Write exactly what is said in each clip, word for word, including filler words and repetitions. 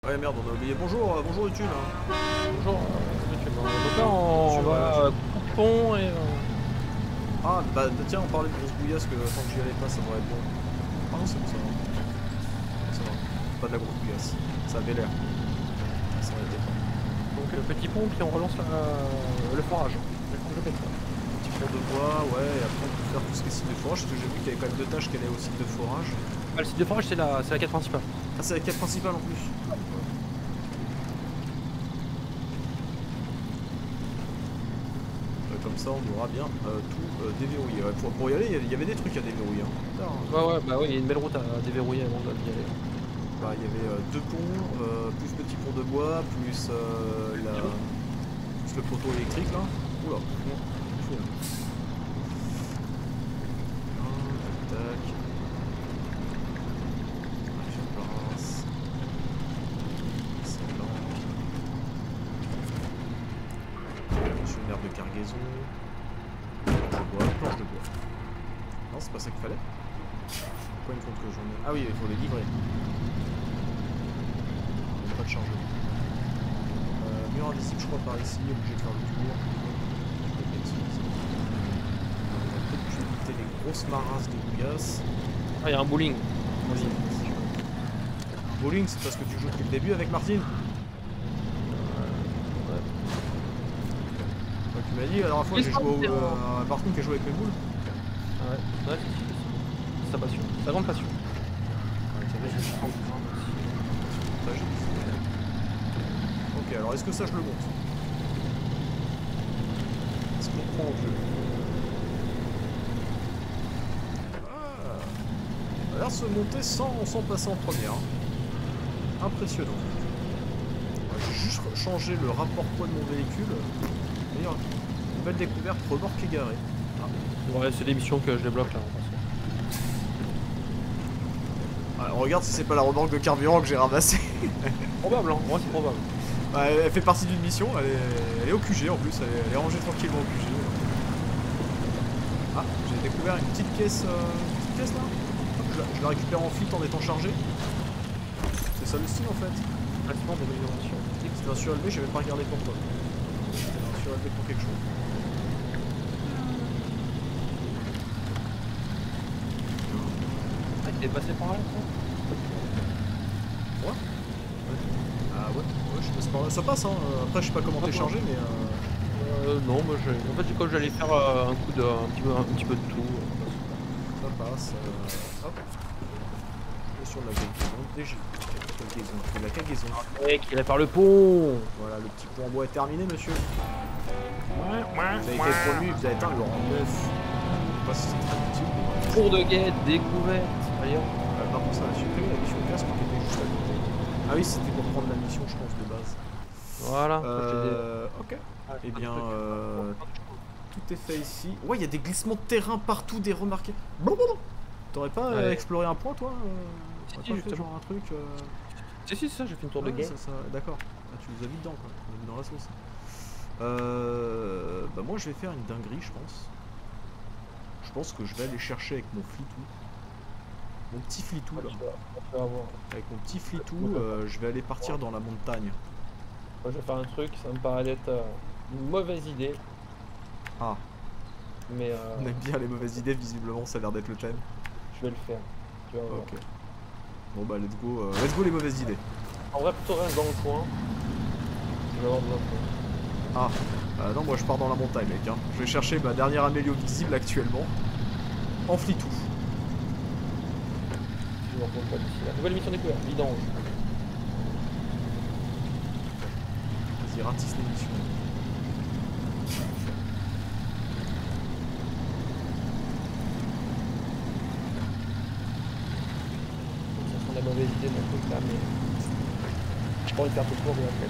Ouais merde, on a oublié. Bonjour, euh, bonjour YouTube. Hein. Bonjour, euh, YouTube. Donc là, on, on Sur, va euh, euh, coupon et... Euh... Ah bah tiens, on parlait de grosse bouillasse que tant que j'y allais pas, ça devrait être bon. Ah non, c'est bon, ça va. Ça va. Pas de la grosse bouillasse. Ça avait l'air. Ça aurait été pas. Donc le petit pont, puis on relance la, le forage. Le forage de pétrole. Petit pont de bois, ouais, et après on peut faire tout ce qui est site de forage, parce que j'ai vu qu'il y avait quand même deux tâches qui allaient au site de forage. Ah, le site de forage, c'est la, la quête principale. Ah, c'est la quête principale en plus. Comme ça on aura bien euh, tout euh, déverrouillé. Ouais, pour, pour y aller, il y avait des trucs à déverrouiller. Hein. Ouais, ouais, bah oui, il y a une belle route à déverrouiller avant d'y aller. Bah, il y avait euh, deux ponts, euh, plus petit pont de bois, plus, euh, la... plus le poteau électrique là. Oula, fou, hein. Tac. Sur place. Excellent. Sur une aire de cargaison. Planche de bois, planche de bois. Non, c'est pas ça qu'il fallait. Pourquoi il me compte que j'en ai... Ah oui, il faut les livrer. Pas de chargement. Euh, mur invisible, je crois, par ici, obligé de faire le tour. Je vais peut-être éviter les grosses marasses de bouillasse. Ah, il y a un bowling. Bowling, bowling c'est parce que tu joues depuis le début avec Martine. Ouais. Donc, tu m'as dit la dernière fois que j'ai joué au, euh, à Martine qui a joué avec mes boules. Ah ouais, ouais, c'est sa passion, sa grande passion. Ok, alors est-ce que ça je le monte? Est-ce qu'on prend au jeu? Ah, ça a l'air de se monter sans, sans passer en première. Hein. Impressionnant. J'ai juste changé le rapport poids de mon véhicule. D'ailleurs, une belle découverte, remorque égarée. Ah. Ouais, c'est l'émission que je débloque là. Alors, regarde si c'est pas la remorque de carburant que j'ai ramassée. Probable, hein, moi c'est probable. Bah, elle fait partie d'une mission, elle est, elle est au Q G en plus, elle est, elle est rangée tranquillement au Q G. Ah, j'ai découvert une petite caisse, euh, une petite caisse là. Je la, je la récupère en fit en étant chargé. C'est ça le style en fait. Pratiquement d'amélioration. C'était un surélevé, j'ai même pas regardé pourquoi. C'était un surélevé pour quelque chose. Ah, il est passé par là, ça? Ouais. Ah ouais, ouais, je passe par là. Ça passe hein, après je sais pas comment t'es chargé mais euh... euh non, moi j'ai. En fait quand j'allais faire euh, un coup de. un petit peu un petit peu de tout. Euh, ça passe. Euh... Hop. Et sur la cargaison, déjà. La cargaison. Ouais, qui répare le pont. Voilà, le petit pont en bois est terminé monsieur. Ouais, ouais, vous avez été promu, vous avez atteint le rang neuf. Je sais pas si c'est très utile. Mais... Tour de guette, découverte. Allez hop. Euh, par contre ça a supprimé la mission casque qui était juste à côté. Ah oui, c'était pour prendre la mission je pense de base. Voilà. Euh, ok. Ah, eh bien, euh, tout est fait ici. Ouais, il y a des glissements de terrain partout, des remarqués. Bon, bon, bon. T'aurais pas euh, ouais. exploré un point, toi euh, Si, si, pas fait genre un truc. Euh... Si, si, ça, j'ai fait une tour ouais, de guette. D'accord. Ah, tu nous as mis dedans, quoi. Tu nous as mis dans la sauce. Euh, bah, moi, je vais faire une dinguerie, je pense. Je pense que je vais aller chercher avec mon flitou. Mon petit flitou, là. Avec mon petit flitou, euh, je vais aller partir dans la montagne. Moi, je vais faire un truc, ça me paraît être euh, une mauvaise idée. Ah. Mais euh... on aime bien les mauvaises idées, visiblement, ça a l'air d'être le thème. Je vais le faire. Tu vas voir. Ok. Bon bah let's go, euh, let's go les mauvaises idées. En vrai, plutôt reste dans le coin. Je vais avoir besoin de toi. Ah, euh, non, moi je pars dans la montagne, mec. Hein. Je vais chercher ma dernière amélio visible actuellement. En flitou. Je vais reprendre pas d'ici là. Nouvelle mission découverte, vidange. Vas-y, ratisse l'émission. La mauvaise idée mon truc là, mais je pas envie de faire tout court de la tête.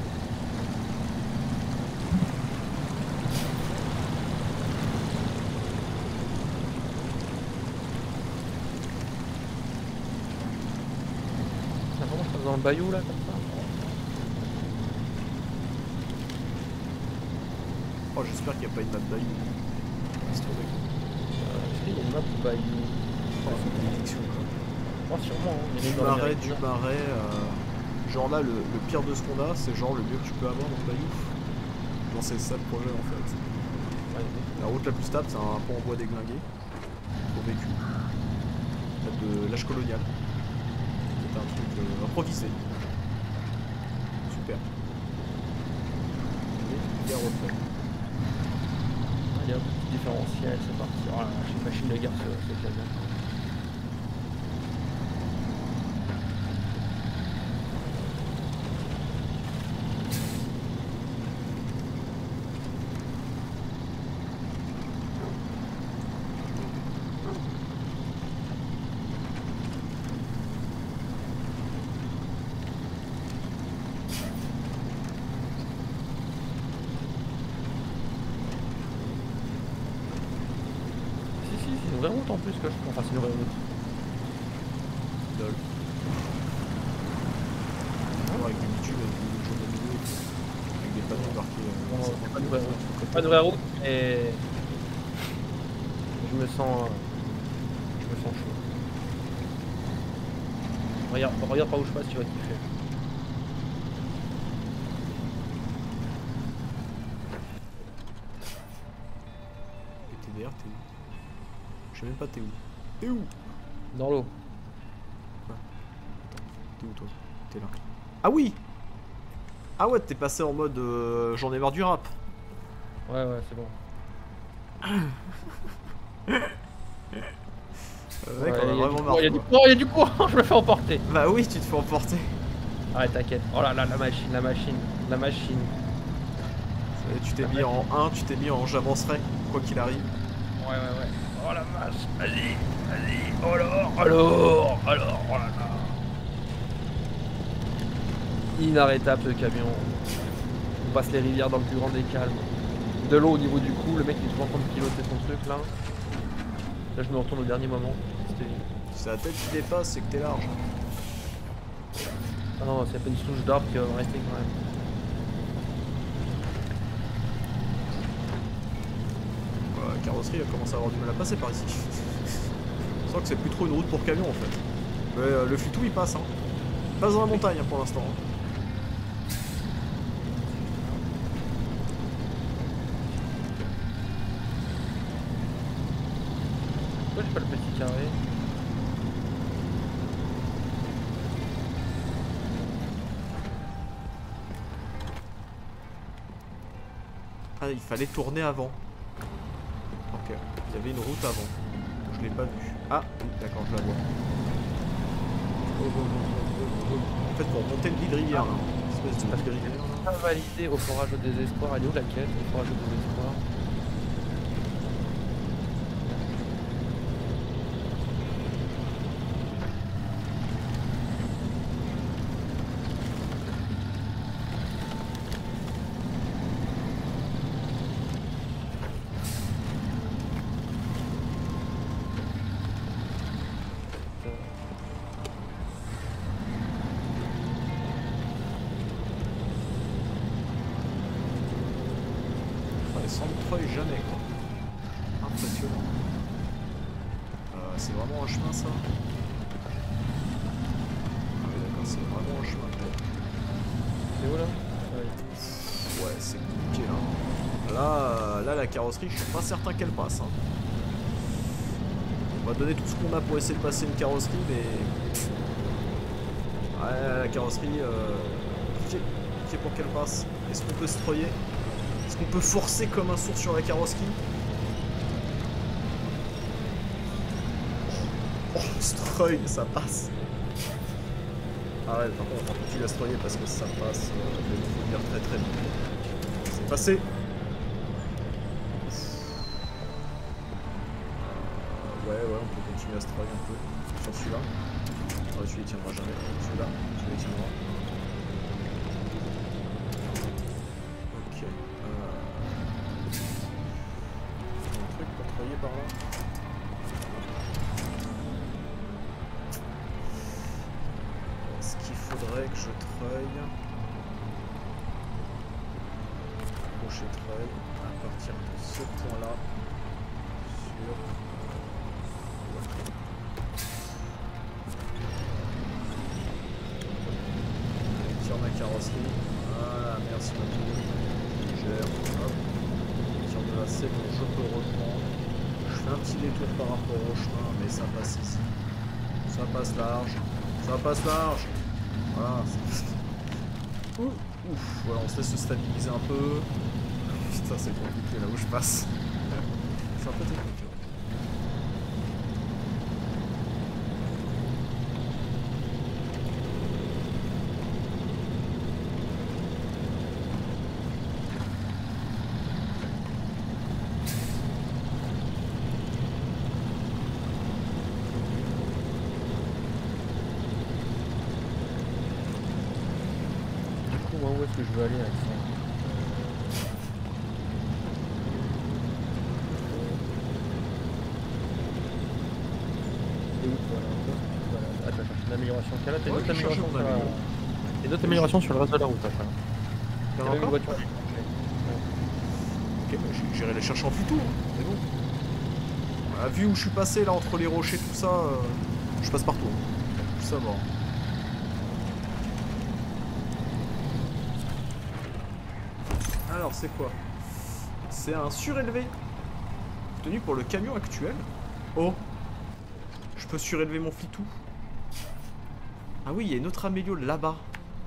Ça vraiment je passe dans le bayou là comme ça. Oh j'espère qu'il n'y a pas une map bayou. Est-ce qu'il y a une map bayou? Oh, c'est une fiction quoi. Oh, sûrement. Hein. Du marais, du marais. Euh... Genre là, le, le pire de ce qu'on a, c'est genre le mieux que tu peux avoir dans le Bayou. Genre c'est ça le projet en fait. Ouais. La route la plus stable, c'est un pont en bois déglingué. Pour vécu. De l'âge colonial. C'est un truc euh, improvisé. Super. Et bien refait. Allez hop, petit différentiel, c'est parti. Oh là là, j'ai une machine de guerre ce, ce camion. C'est une vraie route en plus que je prends, enfin c'est une vraie route. Lol. Avec du bitume, avec du jaune de milieu, avec des panneaux marqués. Euh, Bon, c'est c'est pas une vraie route. C'est pas une vraie route, mais je me sens, je me sens chaud. Regarde, regarde par où je passe, tu vas kiffer. Et T D R, t'es où? Je sais même pas t'es où. T'es où? Dans l'eau. Attends, t'es où toi? T'es là. Ah oui! Ah ouais, t'es passé en mode euh, j'en ai marre du rap. Ouais, ouais, c'est bon. Le mec, Ouais, on a y a vraiment du marre. courant, y a Quoi. du courant, y a du courant, je me fais emporter. Bah oui, tu te fais emporter. Arrête, t'inquiète. Oh là là, la machine, la machine, la machine. Et tu t'es mis en un, tu t'es mis en j'avancerai, quoi qu'il arrive. Ouais, ouais, ouais. Oh la vache, vas-y, vas-y. Alors, alors, alors, oh là là. Inarrêtable ce camion. On passe les rivières dans le plus grand des calmes. De l'eau au niveau du cou, le mec il est toujours en train de piloter son truc là. Là je me retourne au dernier moment. C'était... Si c'est la tête qui dépasse, c'est que t'es large. Ah non, c'est pas une souche d'arbre qui va me rester quand même. Ouais, la carrosserie elle commence à avoir du mal à passer par ici. Je sens que c'est plus trop une route pour camion en fait. Mais euh, le futou il passe hein. Il passe dans la montagne hein, pour l'instant. Hein. Pourquoi j'ai pas le petit carré? Ah, il fallait tourner avant. Ok, il y avait une route avant. Je l'ai pas vue. Ah, oui, d'accord, je la vois. En fait, pour monter le vide rivière, là. Une espèce de vide rivière. Pas validé au forage au désespoir. Elle est où la quête au forage au désespoir? Sans le treuil jamais quoi. Impressionnant. Euh, c'est vraiment un chemin ça. Ah oui d'accord, c'est vraiment un chemin peut-être. C'est où là? Ouais, c'est compliqué là. Là, euh, là la carrosserie, je suis pas certain qu'elle passe. Hein. On va donner tout ce qu'on a pour essayer de passer une carrosserie, mais... Ouais, la carrosserie, euh... compliqué, compliqué pour qu'elle passe. Est-ce qu'on peut se treuiller? Est-ce qu'on peut forcer comme un sourd sur la carrosserie? Oh, Stroy, ça passe. Ah ouais, par contre, on va continuer à stroyer parce que ça passe. Euh, je vais vous le dire très très vite. C'est passé. Euh, ouais, ouais, on peut continuer à stroyer un peu sur celui-là. Ouais, celui-là il tiendra jamais. Celui-là, celui-là il tiendra. Ok. Par là. Est-ce qu'il faudrait que je treuille? Crochet treuil à partir de ce point là sur ma carrosserie. Voilà, merci ma fille. Je gère. Hop. À partir de là, c'est bon, je peux reprendre. Je fais un petit détour par rapport au chemin, mais ça passe ici. Ça passe large. Ça passe large. Voilà. Ouf, ouf. Voilà, on se laisse se stabiliser un peu. Putain, c'est compliqué là où je passe. C'est un peu technique. Où est-ce que je veux aller avec ça? Et où voilà, voilà. Attends, attends, une amélioration qu'il y a là, t'as une Ouais, autre je cherche amélioration mon sur la... amélioration. Et d'autres améliorations sur le reste de la route après. Il y en a Il y avait une encore voiture. Ok, bah, j'ai- j'irai les chercher en photo, hein. C'est bon. Voilà, vu où je suis passé là entre les rochers, tout ça, euh, je passe partout. Hein. Tout ça va. Alors c'est quoi? C'est un surélevé. Tenu pour le camion actuel. Oh, je peux surélever mon fitou. Ah oui, il y a une autre amélio là-bas.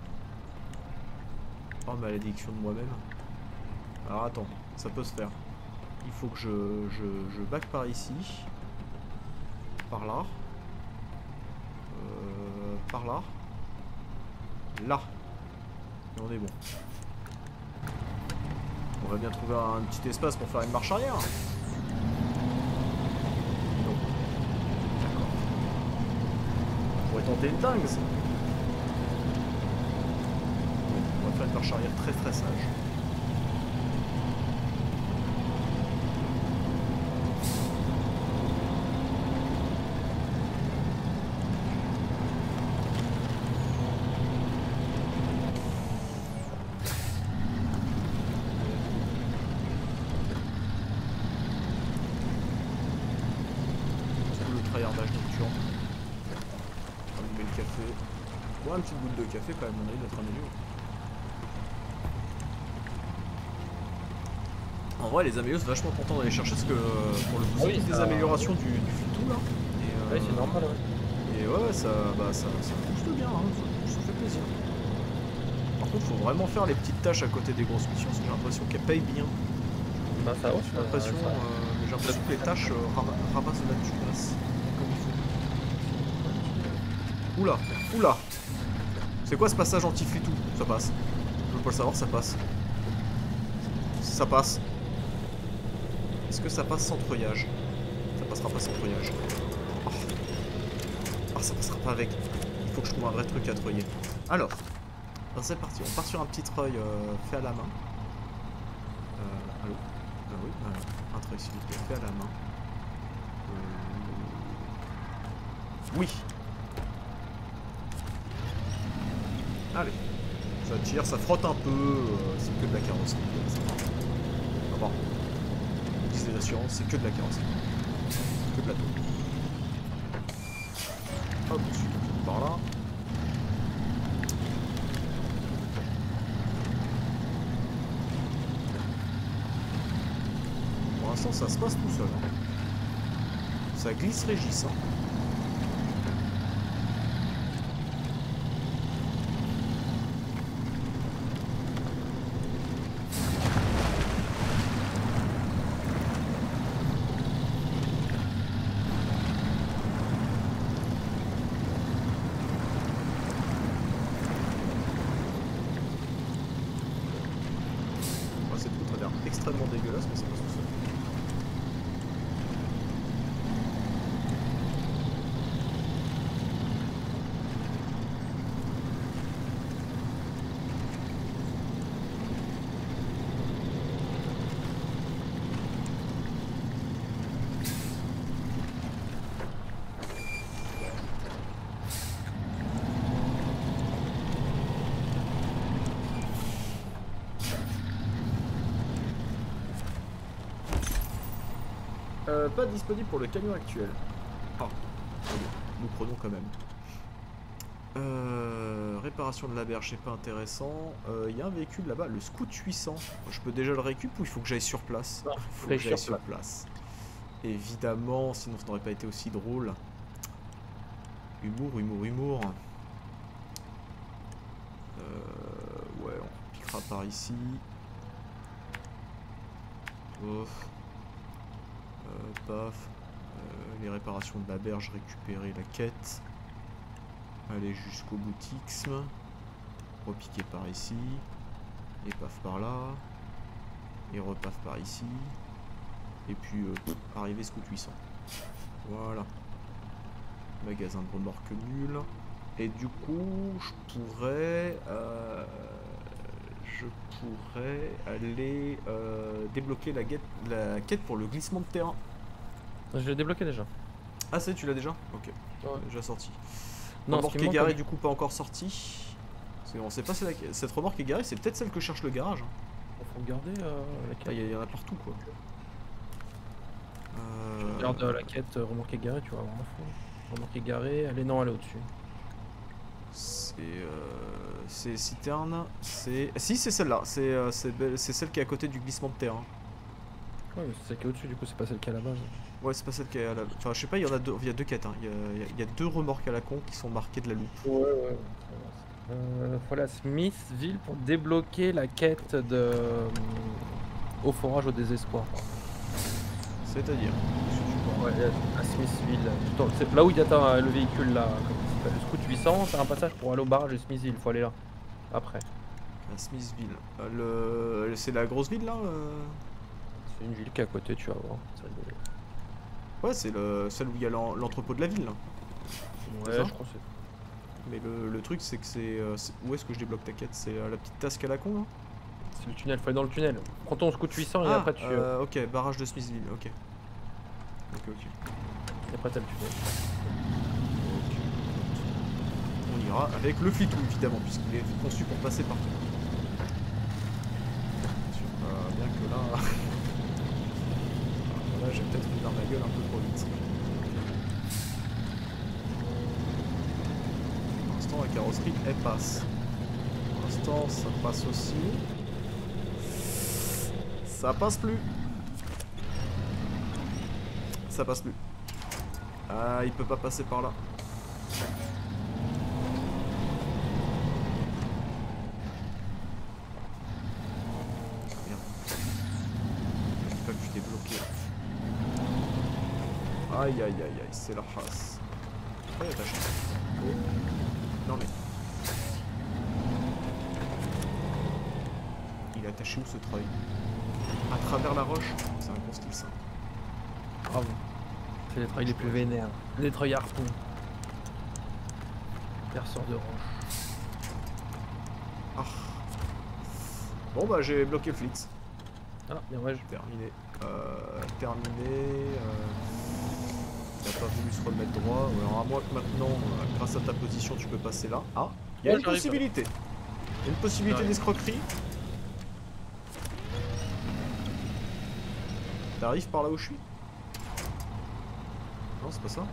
Oh, malédiction de moi-même. Alors attends, ça peut se faire. Il faut que je, je, je back par ici. Par là. Euh, par là. Là. Et on est bon. On va bien trouver un petit espace pour faire une marche arrière. Non. D'accord. On pourrait tenter une dingue. Bon, on va faire une marche arrière très très sage. Tryhardage nocturne. Allumer le café. Bon, une petite goutte de café quand même, on a eu notre amélio. En vrai, les amélios, c'est vachement content d'aller chercher ce que pour le coup, Ah oui, des ça... améliorations du, du fitou là. Et, euh, Oui, c'est normal, ouais. Et ouais, ouais ça, bah, ça, ça booste bien, hein, ça, ça fait plaisir. Par contre, faut vraiment faire les petites tâches à côté des grosses missions, parce que j'ai l'impression qu'elles payent bien. Bah, ça va, J'ai l'impression ça... euh, j'ai l'impression que les tâches euh, ram ramassent de la tunasse. Comme il faut. Oula, oula. C'est quoi ce passage anti-fitou? Ça passe. Je veux pas le savoir, ça passe. Ça passe. Est-ce que ça passe sans treuillage? Ça passera pas sans treuillage. Oh. Oh, ça passera pas avec. Il faut que je trouve un vrai truc à treuiller. Alors, ben, c'est parti. On part sur un petit treuil euh, fait à la main. Euh, allô? Ah oui, voilà. Un treuil s'il vous plaît, fait à la main. Euh... Oui. Allez. Ça tire, ça frotte un peu. Euh, c'est que de la carrosserie. Ça va. Ah bon. Disent les assurances, c'est que de la carrosserie. Que de la tôle. Hop, ensuite on tourne par là. Pour l'instant, ça se passe tout seul. Hein. Ça glisse Régis. Hein. Extrêmement dégueulasse, mais ça passe tout seul. Euh, pas disponible pour le camion actuel. Ah, nous prenons quand même. Euh, réparation de la berge, c'est pas intéressant. Il euh, y a un véhicule là-bas, le Scout huit cents. Je peux déjà le récup ou il faut que j'aille sur place? Non, Il faut faut que j'aille sur sur place. Évidemment, sinon ça n'aurait pas été aussi drôle. Humour, humour, humour. Euh, ouais, on piquera par ici. Ouf. Euh, paf. Euh, les réparations de la berge, récupérer la quête. Aller jusqu'au boutixme. Repiquer par ici. Et paf par là. Et repaf par ici. Et puis euh, pff, arriver Scout huit cents. Voilà. Magasin de remorque nul. Et du coup, je pourrais... Euh, je pourrais aller euh, débloquer la, guette, la quête pour le glissement de terrain. Je l'ai débloqué déjà. Ah c'est, tu l'as déjà? Ok, Ouais. déjà sorti. Non, Remorque ce qui me égarée manque, du coup pas encore sortie. Parce qu'on sait pas, c'est la... cette remorque égarée c'est peut-être celle que cherche le garage. Hein. faut regarder euh, la Ah, quête. il y, y en a partout quoi. Euh... Regarde euh, la quête euh, remorque égarée, tu vas avoir l'info. Remorque égarée, elle est non, elle est au-dessus. C'est euh, c'est citerne, c'est... Si c'est celle-là, c'est euh, celle qui est à côté du glissement de terrain. Ouais mais c'est celle qui est au-dessus, du coup c'est pas celle qui est à la base. Ouais c'est pas celle qui est à la... Enfin je sais pas, il y en a deux, il y a deux quêtes, hein. il, y a, il, y a, il y a deux remorques à la con qui sont marquées de la loupe. Ouais ouais. Euh, voilà Smithville pour débloquer la quête de... Euh, au forage au désespoir. C'est-à-dire Ouais, à Smithville. C'est là où il y a ta- le véhicule là, comme ça s'appelle, le Scout huit cents, t'as un passage pour aller au barrage de Smithville, faut aller là. Après. à Smithville. Euh, le... C'est la grosse ville là euh... C'est une ville qui est à côté, tu vas voir. Ouais, c'est le... celle où il y a l'entrepôt de la ville. Là. Ouais, je crois que c'est. Mais le, le truc, c'est que c'est... Euh, où est-ce que je débloque ta quête? C'est euh, la petite tasque à la con, là? C'est le tunnel, faut aller dans le tunnel. Prends ton Scout huit cents et ah, après tu... Euh, ok, barrage de Smithville, ok. Ok, ok. Et après t'as le tunnel. Ok. On ira avec le Flitou, évidemment, puisqu'il est conçu pour passer partout. Euh, bien que là... Là, j'ai peut-être mis dans ma gueule un peu trop vite. Pour l'instant, la carrosserie, elle passe. Pour l'instant, ça passe aussi. Ça passe plus. Ça passe plus. Ah, il peut pas passer par là. Merde. Je dis pas que tu t'es bloqué. Aïe aïe aïe aïe, c'est la race. Oh, il est attaché. Oh. Non mais. Il est attaché où ce treuil? À travers la roche? C'est un gros style ça. Bravo. C'est les treuils les plus vénères. Les treuils harpons. Perceurs de roche. Ah. Bon bah j'ai bloqué le Flitz. Ah, bien ouais, je... Terminé. Euh, terminé. Euh... Il n'a pas voulu se remettre droit. Alors à moi que maintenant, euh, grâce à ta position, tu peux passer là. Ah, il y a Ouais, une possibilité. Il y a une possibilité d'escroquerie. T'arrives par là où je suis? Non, c'est pas ça.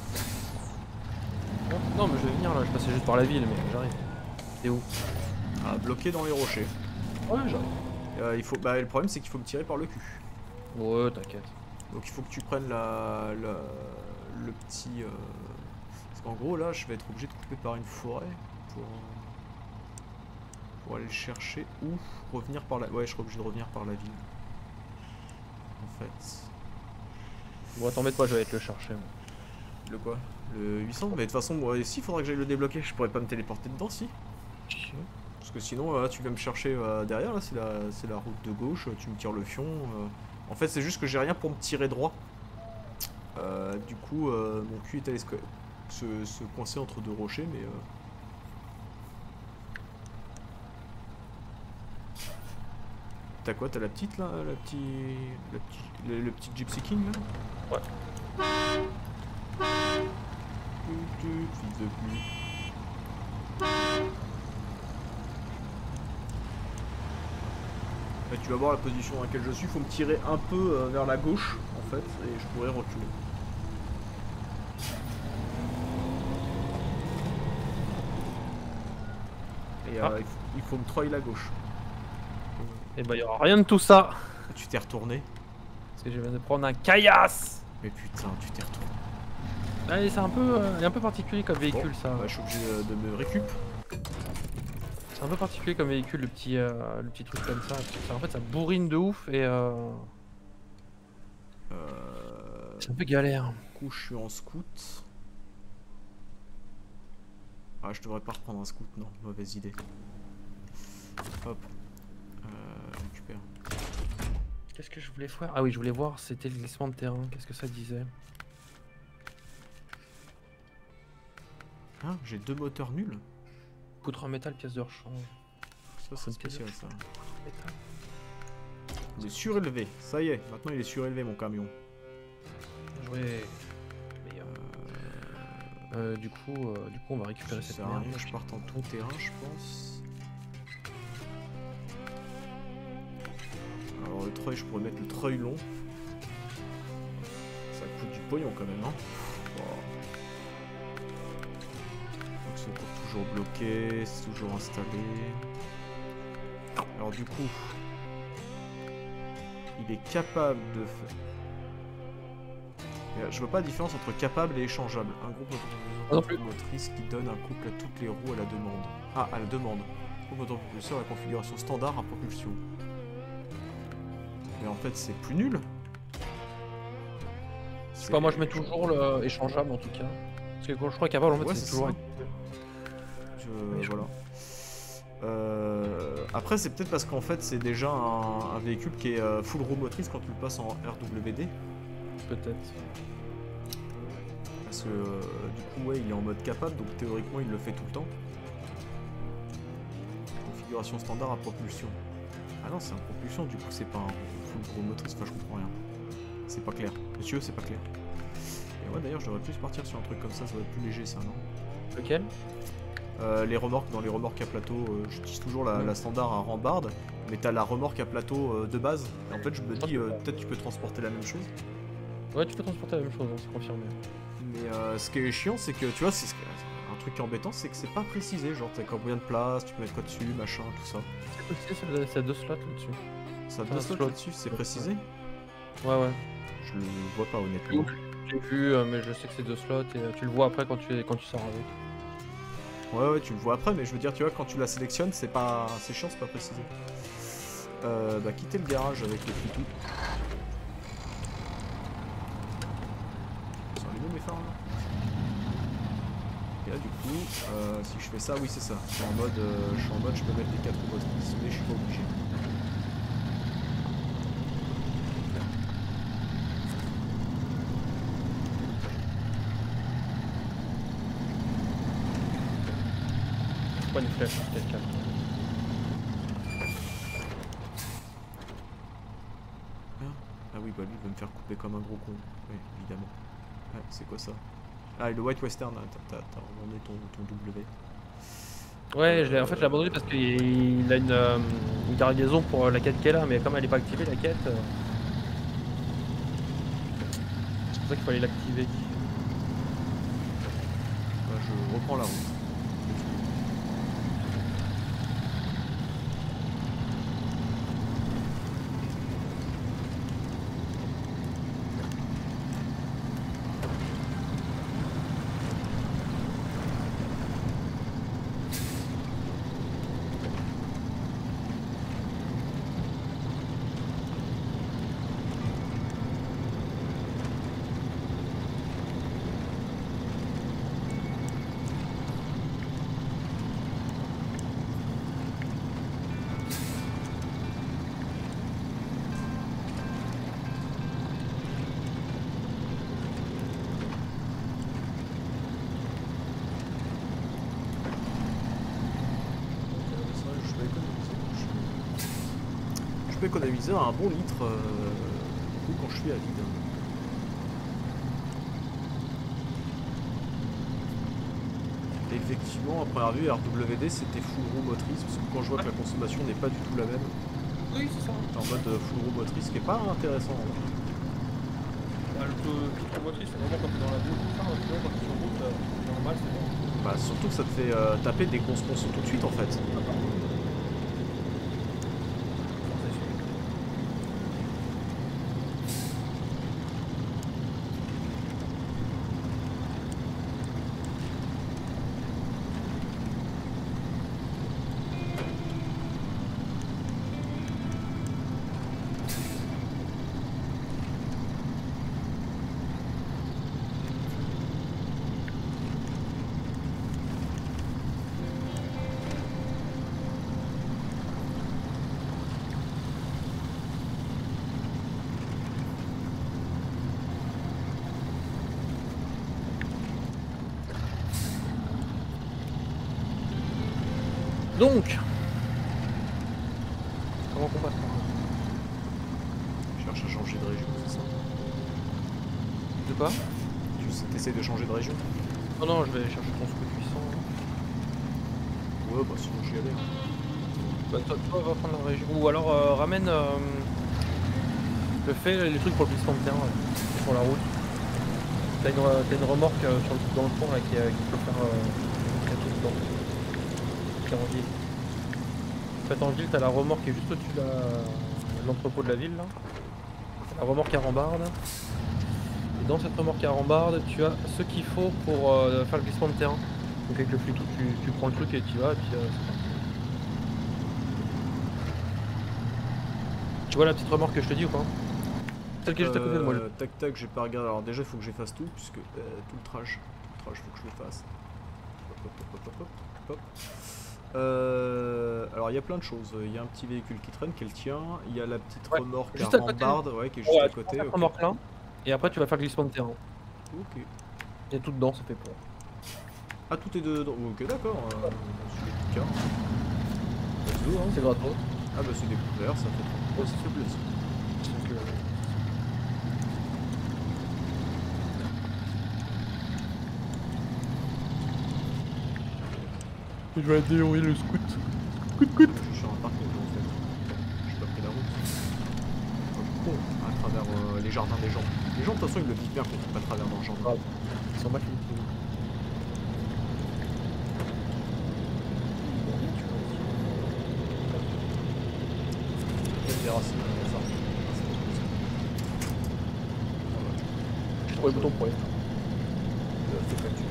Non, non, mais je vais venir là, je passais juste par la ville, mais j'arrive. T'es où? Ah, bloqué dans les rochers. Ouais, j'arrive. Euh, il faut... Bah, le problème, c'est qu'il faut me tirer par le cul. Ouais, t'inquiète. Donc il faut que tu prennes la, la le petit... Euh... Parce qu'en gros, là, je vais être obligé de couper par une forêt pour... pour aller le chercher ou revenir par la... Ouais, je serai obligé de revenir par la ville. En fait... Bon, t'embête pas, je vais aller te le chercher. Moi. Le quoi? Le huit cents? Mais de toute façon, moi aussi, il faudra que j'aille le débloquer. Je pourrais pas me téléporter dedans, si. Parce que sinon, euh, tu viens me chercher euh, derrière, là, c'est la, la route de gauche, tu me tires le fion. Euh... En fait, c'est juste que j'ai rien pour me tirer droit. Euh, du coup, euh, mon cul est allé se, se, se coincer entre deux rochers, mais... Euh... T'as quoi? T'as la petite, là? La petite... La petite... Le, le petit Gypsy King, là? Ouais. Fils de pluie. Et tu vas voir la position dans laquelle je suis, il faut me tirer un peu euh, vers la gauche en fait, et je pourrais reculer. Et Ah. euh, il, faut, il faut me troller la gauche. Et bah, il y aura rien de tout ça. Tu t'es retourné. Parce que je viens de prendre un caillasse. Mais putain, tu t'es retourné. Allez, c'est un peu, euh, il est un peu particulier comme véhicule, Bon, ça. bah, je suis obligé de, de me récup. C'est un peu particulier comme véhicule, le petit, euh, le petit truc comme ça. Ça, en fait, ça bourrine de ouf et euh, Euh, c'est un peu galère. du coup, je suis en scout. Ah, je devrais pas reprendre un scout, non, mauvaise idée. Hop. Euh, je récupère. Qu'est-ce que je voulais voir? Ah oui, je voulais voir, c'était le glissement de terrain. Qu'est-ce que ça disait? Hein, j'ai deux moteurs nuls. Poutre en métal, pièce de rechange. Ça, c'est spécial, ça. Métal. Il est surélevé. Ça y est, maintenant il est surélevé, mon camion. Joué. Meilleur. Euh, du coup, euh, du coup, on va récupérer Ça cette sert à merde. rien que je parte en tout terrain, je pense. Alors le treuil, je pourrais mettre le treuil long. Ça coûte du pognon quand même, hein. Wow. Donc c'est encore toujours bloqué, c'est toujours installé. Alors du coup, il est capable de faire... Je vois pas la différence entre capable et échangeable. Un groupe moteur motrice qui donne un couple à toutes les roues à la demande. Ah, à la demande. Groupe moteur propulseur, la configuration standard à propulsion. Mais en fait, c'est plus nul. Je sais pas, moi je mets toujours le échangeable en tout cas. Parce que quand je crois capable, en fait, Ouais, c'est c'est toujours. ça. Je... Voilà. Euh... Après, c'est peut-être parce qu'en fait, c'est déjà un, un véhicule qui est euh, full roue motrice quand tu le passes en R W D. Peut-être. Parce que euh, du coup, ouais, il est en mode capable, donc théoriquement, il le fait tout le temps. Configuration standard à propulsion. Ah non, c'est un propulsion, du coup, c'est pas un full roue motrice, enfin, je comprends rien. C'est pas clair. Monsieur, c'est pas clair. Et ouais, d'ailleurs, je devrais plus partir sur un truc comme ça, ça va être plus léger, ça, non? Lequel? Euh, les remorques, dans les remorques à plateau, euh, j'utilise toujours la, Ouais. la standard à rambarde, mais t'as la remorque à plateau euh, de base. Et en fait, je me dis, euh, peut-être tu peux transporter la même chose. Ouais, tu peux transporter la même chose, hein, c'est confirmé. Mais euh, ce qui est chiant, c'est que, tu vois, c'est ce que- un truc embêtant, c'est que c'est pas précisé. Genre, t'as combien de place, tu peux mettre quoi dessus, machin, tout ça. C'est possible, c'est deux slots là-dessus. Ça a Enfin, deux slots slot. là-dessus, c'est précisé? Ouais, ouais. Je le vois pas, honnêtement. J'ai vu, euh, mais je sais que c'est deux slots et euh, tu le vois après quand tu, es, quand tu sors avec. Ouais, ouais, tu le vois après, mais je veux dire, tu vois, quand tu la sélectionnes, c'est pas... C'est chiant, c'est pas précisé. Euh, bah, quitter le garage avec les pitous. Ils sont allumés mes phares, là? Et là, du coup, euh, si je fais ça, oui, c'est ça. Je suis en mode, euh, je suis en mode, je peux mettre les quatre roues motrices, mais je suis pas obligé. Pas une flèche sur quelqu'un. Ah oui, bah lui, il va me faire couper comme un gros con. Oui, évidemment. Ouais, c'est quoi ça? Ah, et le White Western, hein, t'as abandonné ton, ton W. Ouais, je l'ai- en fait, je l'ai abandonné parce qu'il a une, euh, une cargaison pour euh, la quête qu'elle a, mais comme elle est pas activée, la quête. euh, C'est pour ça qu'il fallait l'activer. Bah, je reprends la route. Je peux économiser un bon litre euh, du coup, quand je suis à vide. Et effectivement, à première vue, R W D c'était full roue motrice, parce que quand je vois que la consommation n'est pas du tout la même, Oui, c'est ça. t'es en mode euh, full roue motrice, ce qui est pas intéressant. En vrai. Bah, le piton motrice, c'est vraiment quand t'es dans la route, ça, sinon quand t'es sur route, euh, c'est normal, c'est bon. Bah surtout que ça te fait euh, taper des grosses ponceaux tout de suite en fait. Donc, comment qu'on passe? Je cherche à changer de région, c'est ça? De quoi? Tu essaies de changer de région? Non, non, je vais aller chercher ton scout puissant. Ouais, bah sinon j'y allais. Hein. Bah, toi, toi, va prendre la région. Ou alors euh, ramène euh, le fait, les trucs pour le glissement de terrain, là, sur la route. T'as une, t'as une remorque euh, sur le, dans le fond là, qui, euh, qui peut faire euh, un truc dedans. Qui est en ville. En fait, en ville, t'as la remorque qui est juste au-dessus de la- l'entrepôt de la ville là. La remorque à rambarde. Et dans cette remorque à rambarde, tu as ce qu'il faut pour euh, faire le glissement de terrain. Donc avec le fluido, tu, tu prends le truc et tu vas, et puis euh, c'est parti. Tu vois la petite remorque que je te dis ou pas? Celle qui est juste à côté de moi. Euh, tac tac, j'ai pas regardé. Alors déjà, il faut que j'efface tout, puisque euh, tout le trash, tout le trash, faut que je le fasse. Hop, hop, hop, hop, hop, hop. Euh, alors il y a plein de choses. Il y a un petit véhicule qui traîne, qui est le tien. Il y a la petite Ouais, remorque juste à à côté. rambarde, ouais, qui est juste Ouais, à tu côté. prends cette Ok. remorque là, et après tu vas faire le glissement de terrain. Ok. Il y a tout dedans, ça fait pour. Ah, tout est dedans. Ok, d'accord. Euh, c'est les cas. Let's go, hein. C'est gratos. Ah bah c'est découvert, ça fait, oh, ça fait plaisir. Donc, euh, je vais aller dérouiller le scout. Scout, scout. Je suis sur un parking en fait. J'ai pas pris la route. Oh, je suis con, à travers euh, les jardins des gens. Les gens de toute façon ils le disent bien qu'on peut pas travers dans le jardin. Grave. Ils s'en battent les couilles. Quelle terrasse, ça. Je trouve le bouton pour aller. Euh, c'est pas tu-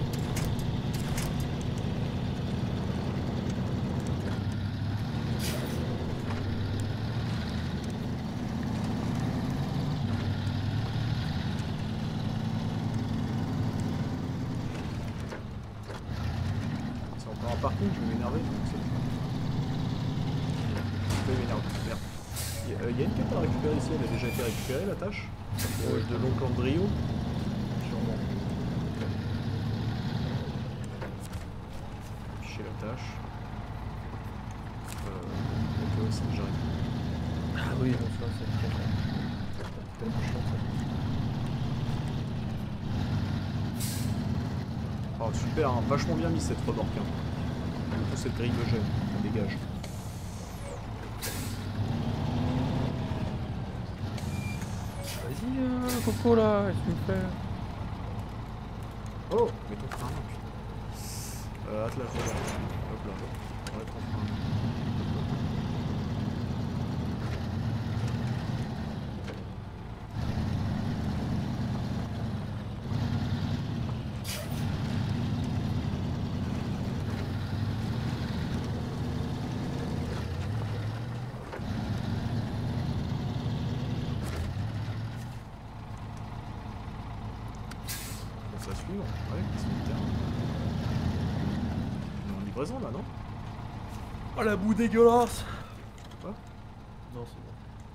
C'est encore un parking, je vais m'énerver. donc c'est- Je vais m'énerver. Merde. Il y, a, euh, il y a une quête à récupérer ici, elle a déjà été récupérée la tâche euh, de l'oncle Andrio. Sûrement. Afficher la tâche. Euh, ok, ouais, c'est déjà récupéré. Ah oui, bon, ça, c'est le cas. C'est tellement chiant ça. Oh, super, hein, vachement bien mis cette remorque. Hein. Du coup, cette grille me gêne, ça dégage. Vas-y, euh, Coco là, qu'est-ce que tu me fais? Oh, mais ton frein, putain. Euh, attelage, voilà. Hop là, on va mettre ton frein. Ça suit, ouais, c'est le terrain. On est en livraison là, non? Oh la boue dégueulasse! Quoi? Non, c'est bon.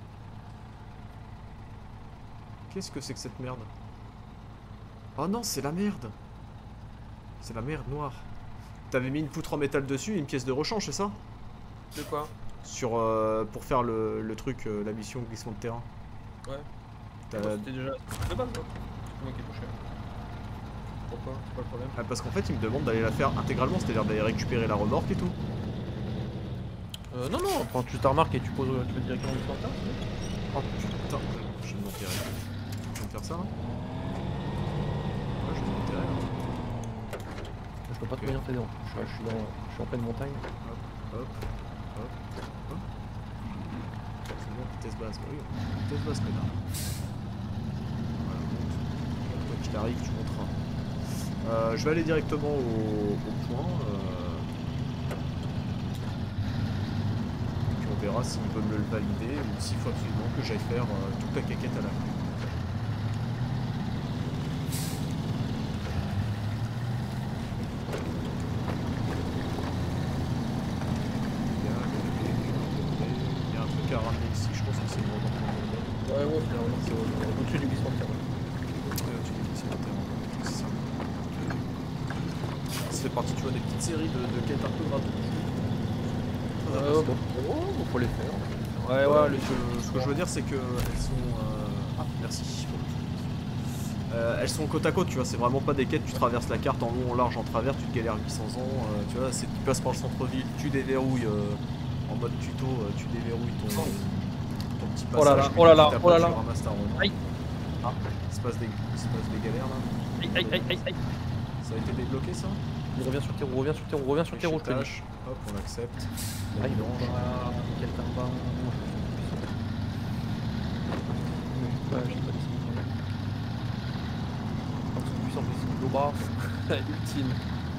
Qu'est-ce que c'est que cette merde? Oh non, c'est la merde! C'est la merde noire. T'avais mis une poutre en métal dessus et une pièce de rechange, c'est ça? De quoi? Sur, euh, pour faire le, le truc, euh, la mission glissement de terrain. Ouais. T'as- Moi, c'était déjà de base, non? C'est moi qui ai touché. Pourquoi? C'est pas le problème. Ah, parce qu'en fait, il me demande d'aller la faire intégralement, c'est-à-dire d'aller récupérer la remorque et tout. Euh, non, non, prends tu ta remarque et tu poses tu fais directement le standard. Oh putain, je vais m'enterrer. Je vais me faire ça, hein. Ouais, je vais m'enterrer, là. peux pas Ok. trop bien t'aider. Je, suis- je, suis dans- je suis en pleine montagne. Hop, hop, hop, hop. C'est bon, vitesse basse, bah oui, vitesse basse, connard. Voilà, monte. Toi qui t'arrive, tu monteras. Euh, je vais aller directement au, au point. Euh... Puis on verra s'ils veulent me le valider ou s'il faut absolument que j'aille faire euh, toute la caquette à la fin. Il y a un truc à ramener ici, je pense que c'est le moment. Ouais, ouais, finalement, c'est au- au-dessus du glissement de terrain. Euh, tu dis sur le terrain, c'est ça. Ça fait partie, tu vois, des petites séries de, de quêtes un peu gratos. Euh, bon, oh, faut les faire. Ouais, Ouais, ouais, mais le je- ce que je veux dire, c'est que elles sont. euh, Ah, merci. Euh, elles sont côte à côte, tu vois. C'est vraiment pas des quêtes. Tu traverses la carte en long, en large, en travers. Tu te galères huit cents ans. euh, tu vois, c'est tu passes par le centre-ville, tu déverrouilles euh, en mode tuto. euh, tu déverrouilles ton, ton petit Oh là passage. là, puis oh là petit là, à oh là pas, là. tu ramasses ta remorque. Aïe. Ah, il se passe des, il se passe des galères là. Aïe, aïe, aïe, aïe, aïe. Ça a été débloqué ça. On revient sur tes roues, revient sur tes roues, revient sur tes roues, je te dis. Échetage. Hop, on accepte. La Aïe, vidange. bah, quel tarbat. Ouais, j'ai pas dit ça. Comme son puissant de Loba, ultime.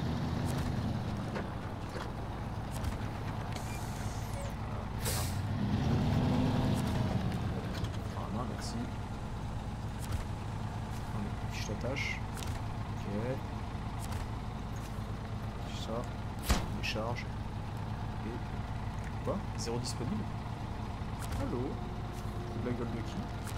Ah non, merci. Allez, fiche d'attache. Ok. Ça. Décharge. Et. Quoi? Zéro disponible? Allô? La gueule de qui?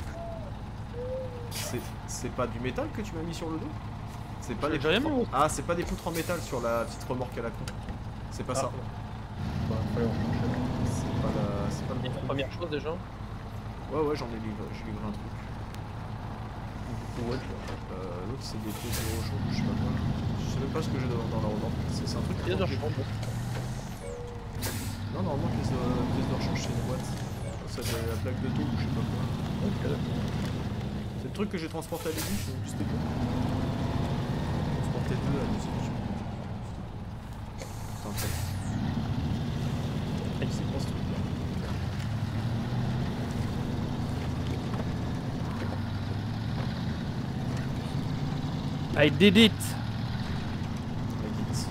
C'est c'est pas du métal que tu m'as mis sur le dos? C'est pas J'ai des rien poutres mis, en... Ah, c'est pas des poutres en métal sur la petite remorque à la con. C'est pas Ah. ça. Bah, fallait en chercher. C'est pas la. C'est pas le Et bon la truc. première chose déjà. Ouais, ouais, j'en ai livré, j'ai livré un truc. Ouais, tu vois. Euh, L'autre, c'est des pièces de rechange, je sais pas quoi. Je sais même pas ce que j'ai dans, dans la remorque. C'est c'est un truc. Pièce de que j'ai- rechange. Non, normalement, pièce de, pièce de rechange, c'est une boîte. C'est de la plaque de taux ou je sais pas quoi. Ok, d'accord. C'est le truc que j'ai transporté à l'église, donc c'était bon. Transporté deux à deux solutions. C'est un truc. Et c'est quoi ce truc là? I did it. La guide.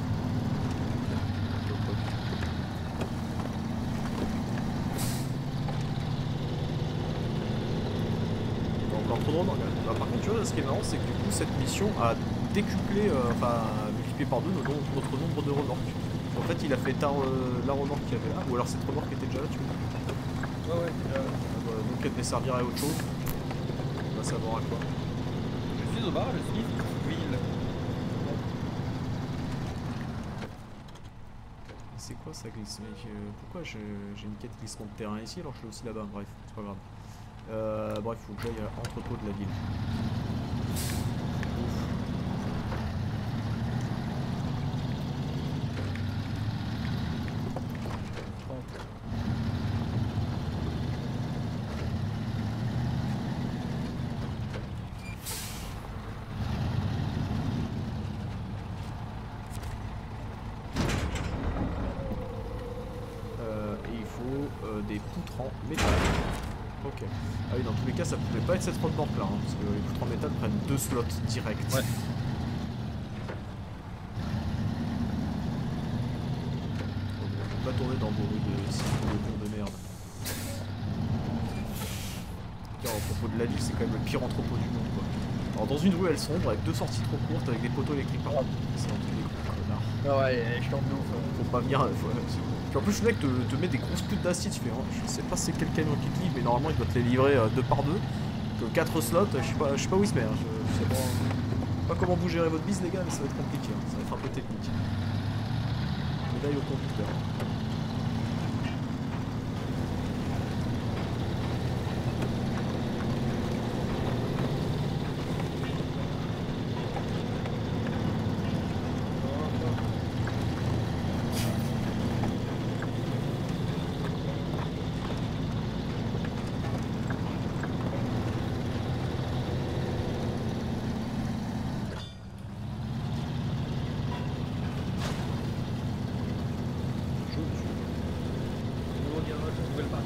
Encore trop de remorques. Bah, par contre, tu vois, ce qui est marrant, c'est que du coup, cette mission a décuplé, euh, enfin, multiplié par deux notre, notre nombre de remorques. En fait, il a fait tard euh, la remorque qu'il y avait là, ou alors cette remorque était déjà là, tu vois. Ouais, ouais, déjà. Euh, donc elle devait servir à autre chose. On va savoir à quoi. Je suis au bar, je suis ville. C'est quoi ça glisse? Mais euh, pourquoi j'ai j'ai une quête glissement de terrain ici alors que je l'ai aussi là-bas? Bref, c'est pas grave. Euh, bref, faut que j'aille à l'entrepôt de la ville. Euh, et il faut euh, des poutres en métal. Ok. Ah oui, dans tous les cas, ça pouvait pas être cette remorque là, hein, parce que les poutres en métal prennent deux slots direct. Ouais. On va tourner dans vos rues de cycle de con de merde. Tiens, au propos de la ville, c'est quand même le pire entrepôt du monde, quoi. Alors, dans une rue, elle sombre, avec deux sorties trop courtes, avec des poteaux électriques par c'est un truc des connards. Ah ouais, je suis en de ouf. Faut pas venir. Faut... Puis en plus, le mec te, te met des grosses putes d'acide. Tu fais, hein, je sais pas c'est quel camion qui te livre, mais normalement, il doit te les livrer euh, deux par deux. Que quatre slots, je sais pas, je sais pas où il se met. Hein, je, je sais pas, pas comment vous gérez votre bise, les gars, mais ça va être compliqué. Hein, ça va être un peu technique. Médaille au conducteur.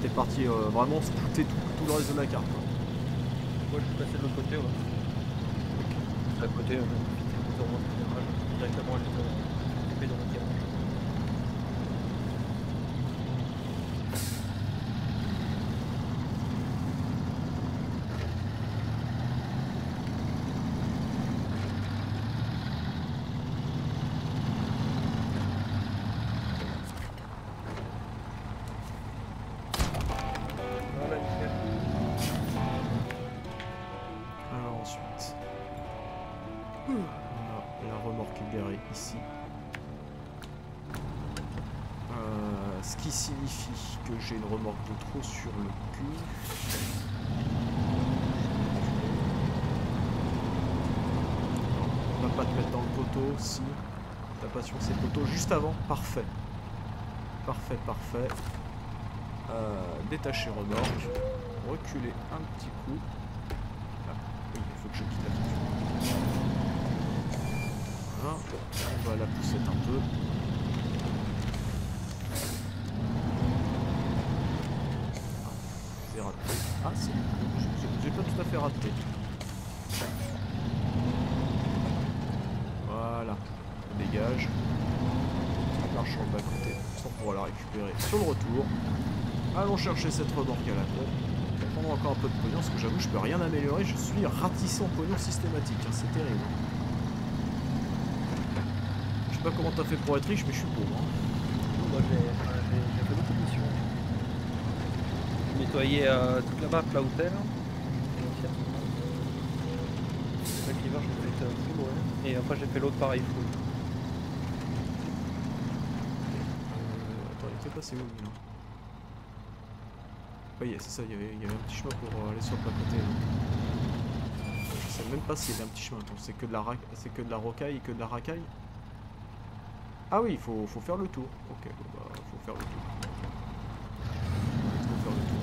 t'es parti euh, vraiment splitter tout, tout le reste de la carte. Quoi. Moi je suis passé de l'autre côté, ouais. À côté, on a profité plus ou moins du garage, directement aller s'occuper dans le garage. Ici. Euh, ce qui signifie que j'ai une remorque de trop sur le cul. On va pas te mettre dans le poteau, si. T'as pas sur ces poteaux juste avant. Parfait. Parfait, parfait. Euh, détacher remorque. Reculer un petit coup. Ah, oui, il faut que je quitte la voiture. Voilà. On va la pousser un peu. Ah, c'est raté. Ah si, j'ai pas tout à fait raté. Voilà. On dégage. On marche sur le bas-côté sans pouvoir la récupérer sur le retour. Allons chercher cette remorque à la con. Prendre encore un peu de pognon parce que j'avoue je peux rien améliorer. Je suis ratissé en pognon systématique. Hein, c'est terrible. Je sais pas comment t'as fait pour être riche, mais je suis pauvre. Hein. Moi j'ai fait beaucoup de missions. J'ai nettoyé euh, toute la map là où t'es là. Chaque hiver j'ai fait euh, full, ouais. Et après j'ai fait l'autre pareil full. Euh, attends, il était passé où lui là? Oui, c'est ça, il y, avait, il y avait un petit chemin pour euh, aller sur le côté. Je sais même pas s'il y avait un petit chemin. C'est que de la c'est que de la rocaille et que de la racaille. Ah oui, il faut, faut faire le tour. Ok, bon bah faut faire le tour. Faut faire le tour.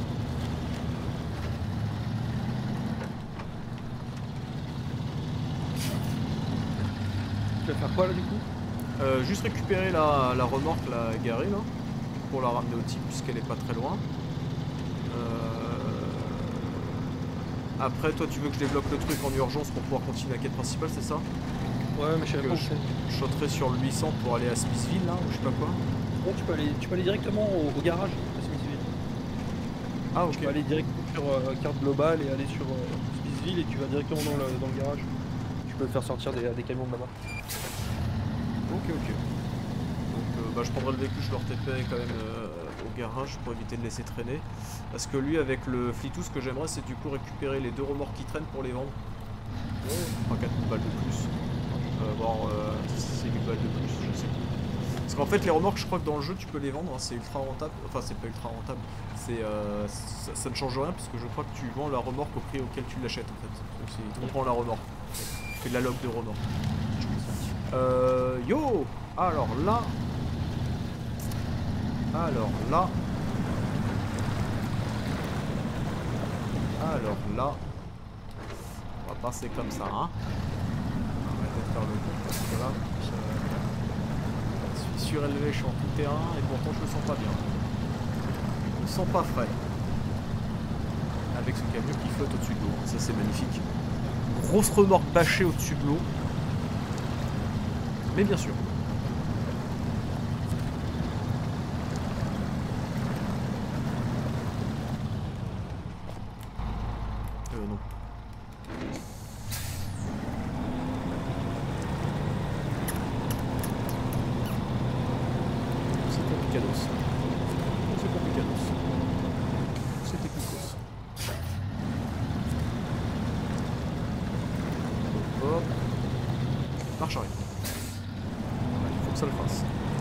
Tu vas faire quoi là du coup? euh, Juste récupérer la, la remorque la garée là. Pour la ramener au type puisqu'elle est pas très loin. Euh... Après toi tu veux que je débloque le truc en urgence pour pouvoir continuer la quête principale, c'est ça? Ouais, mais je sais pas où je, c'est. je sauterai sur le huit cents pour aller à Smithville là, ou je sais pas quoi. Bon, tu peux aller, tu peux aller directement au, au garage de Smithville. Ah ok. Tu peux aller directement sur euh, carte globale et aller sur euh, Smithville et tu vas directement dans le, dans le garage. Tu peux te faire sortir des, des camions de là-bas. Ok ok. Donc euh, bah, je prendrai le véhicule, je le R T P quand même euh, au garage pour éviter de laisser traîner. Parce que lui avec le Flitou, ce que j'aimerais c'est du coup récupérer les deux remorques qui traînent pour les vendre. trois quatre balles de plus. Euh, bon, euh, c'est mille balles de plus, je sais plus. Parce qu'en fait, les remorques, je crois que dans le jeu, tu peux les vendre, hein, c'est ultra rentable. Enfin, c'est pas ultra rentable, c'est euh, ça, ça ne change rien, parce que je crois que tu vends la remorque au prix auquel tu l'achètes, en fait. Tu comprends la remorque. Tu fais de la log de remorque. Euh, yo Alors là... Alors là... Alors là... On va passer comme ça, hein. Faire le coup parce que là je suis surélevé, je suis en tout terrain et pourtant je le sens pas bien. Je me sens pas frais. Avec ce camion qui flotte au-dessus de l'eau, ça c'est magnifique. Grosse remorque bâchée au-dessus de l'eau. Mais bien sûr. Euh non. C'est complicados. C'est technicos. Hop. Marche arrière. Il faut que ça le fasse.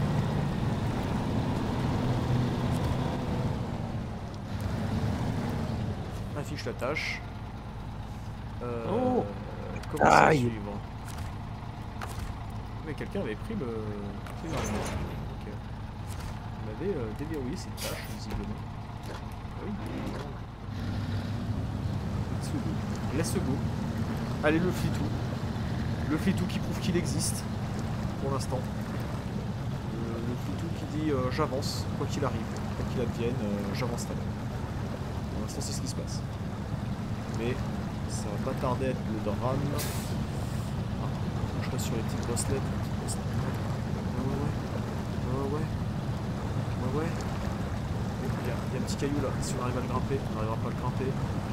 Affiche la tâche. Euh, oh comment ça suivre? Mais quelqu'un avait pris le... Pris le... Okay. On avait euh, déverrouillé cette tâche, visiblement. Ah oui. Let's go. Let's go. Allez, le Flitou. Le Flitou qui prouve qu'il existe, pour l'instant. Le, le Flitou qui dit euh, j'avance, quoi qu'il arrive. quoi qu'il advienne, euh, j'avancerai. Pour l'instant, c'est ce qui se passe. Mais ça va pas tarder à être le drame. Ah, je reste sur les petites bracelets. Ouais, ouais, ouais. Ouais, ouais. Ouais, ouais. Oh, il y, a, il y a un petit caillou là. Si on arrive à le grimper, on n'arrivera pas à le grimper.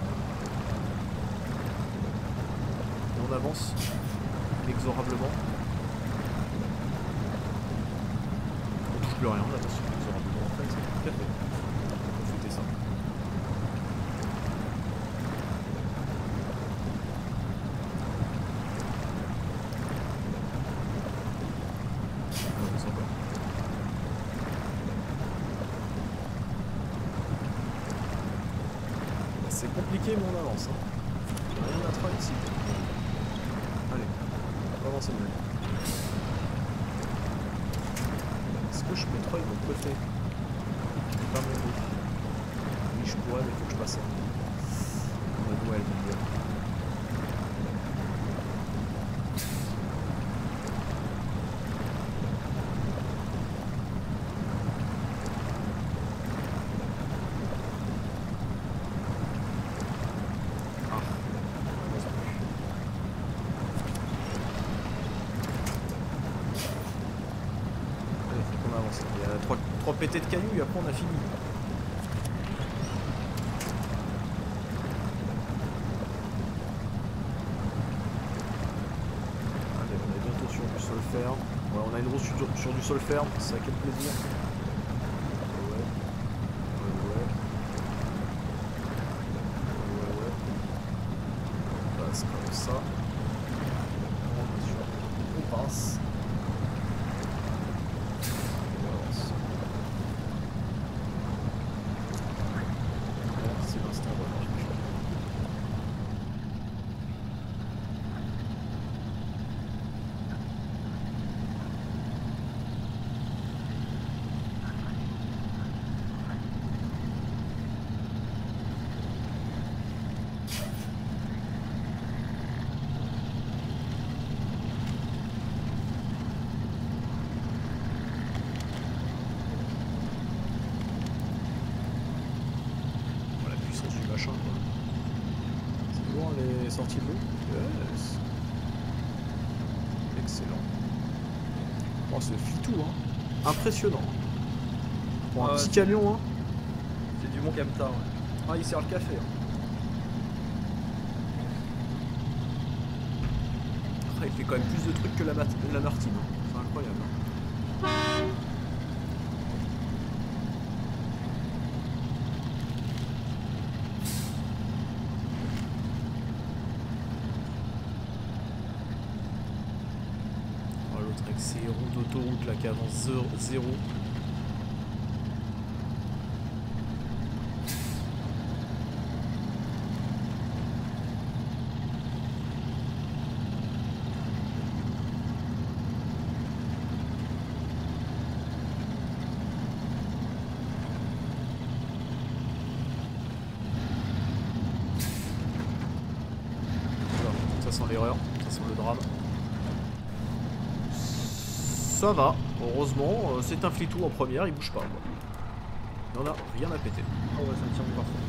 Et on avance inexorablement. On touche plus rien, on avance inexorablement en fait. Tout à fait. On peut fêter ça. C'est compliqué mais on avance. Hein. Rien à faire ici. Allez, on va avancer mieux. Est-ce que je peux trop mon préfet? Je vais pas monter. Oui je pourrais mais il faut que je passe. On va Noël bien. trois pétés de cailloux et après on a fini. Allez, on est bientôt sur du sol ferme. Ouais, on a une roue sur, sur du sol ferme, ça a quel plaisir. Ouais. Ouais, ouais. Ouais, ouais. On passe comme ça. On passe. C'est bon les sorties de l'eau? Yes. Excellent. Oh c'est tout hein. Impressionnant. Pour un ouais, petit camion hein. C'est du bon Camtar ouais. Ah il sert le café hein. Ah, il fait quand même plus de trucs que la, la Martine. C'est incroyable. Avec ces routes d'autoroute là qui avancent zéro. Ça sent l'erreur, ça sent le drame. Ça va, heureusement, euh, c'est un flitou en première, il bouge pas. Il n'en a rien à péter. Oh ouais, ça me tient du parfait.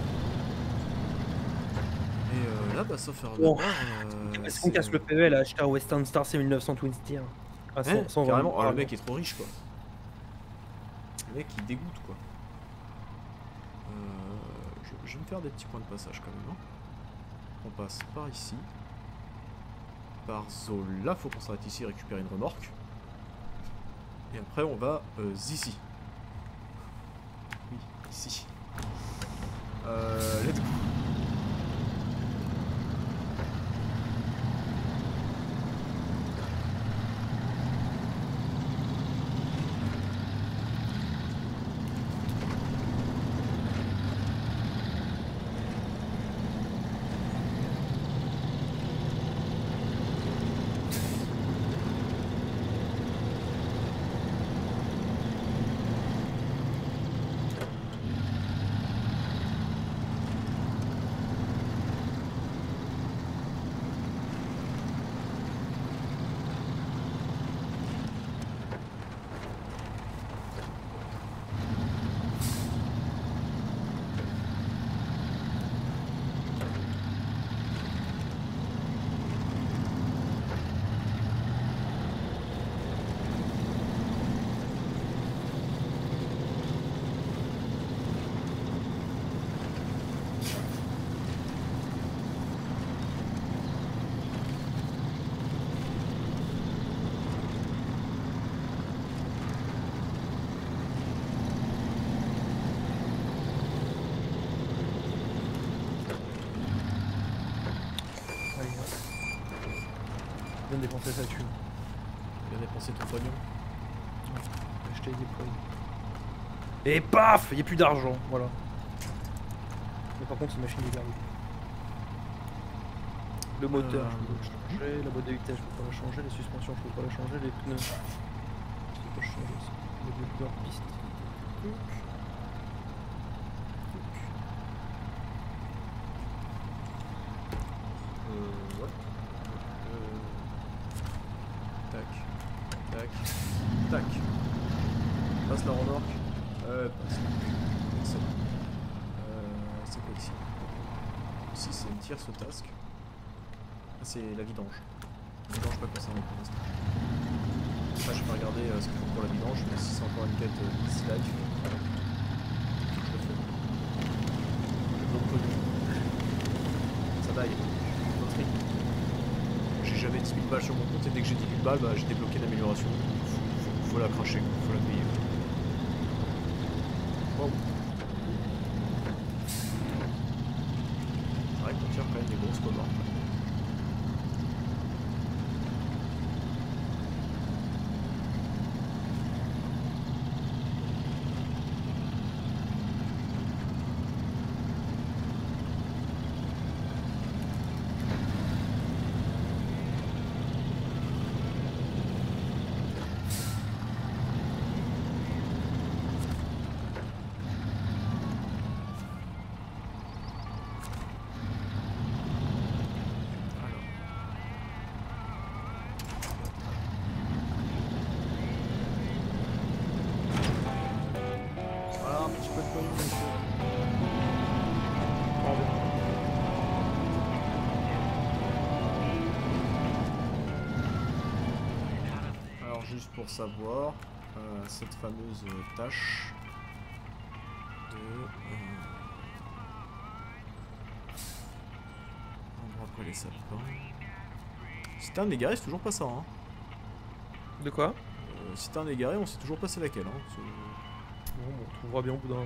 Et euh, là, bah, sauf erreur Bon. de part, euh, est-ce qu'on casse le P V là, acheter un Western Star C mille neuf cents Twin Steer à hein, cent vingt. carrément, oh, le mec est trop riche quoi. Le mec il dégoûte quoi. Euh, je, je vais me faire des petits points de passage quand même. Hein. On passe par ici. Par Zola, faut qu'on s'arrête ici et récupérer une remorque. Et après on va euh, ici. Oui, ici. Euh, let's go. viens de dépenser sa thune. Bien dépenser ton pognon. Acheter des points. Et paf, il n'y a plus d'argent, voilà. Mais par contre, cette machine est gardée. Le moteur, Euh... je peux le changer, la boîte de vitesse, je peux pas la changer, les suspensions, je peux pas la changer, les pneus. Je peux pas changer ça. Le moteur, piste. Euh, ouais. Euh... Tac. Tac. Tac. Passe la remorque. Euh, passe. Excellent. Euh, c'est quoi ici? Ici, c'est une tierce tasque. Ah, c'est la vidange. La vidange pas concernée pour l'instant. Enfin, j'ai pas regardé euh, ce qu'il faut pour la vidange, mais si c'est encore une quête euh, Easy Life, je le fais. Donc, ça daille. Loterie. J'ai jamais dix mille balles sur mon compte et dès que j'ai dix mille balles, bah, j'ai débloqué l'amélioration. Faut, faut, faut la cracher, faut la payer. Wow. C'est vrai qu'on tire quand même des grosses commandes. Pour savoir euh, cette fameuse tâche de euh... on après les sapins. Citerne égarée, c'est toujours pas ça hein. De quoi? euh, Citerne égarée, on sait toujours pas c'est laquelle hein. Bon, bon, on trouvera bien au bout d'un moment.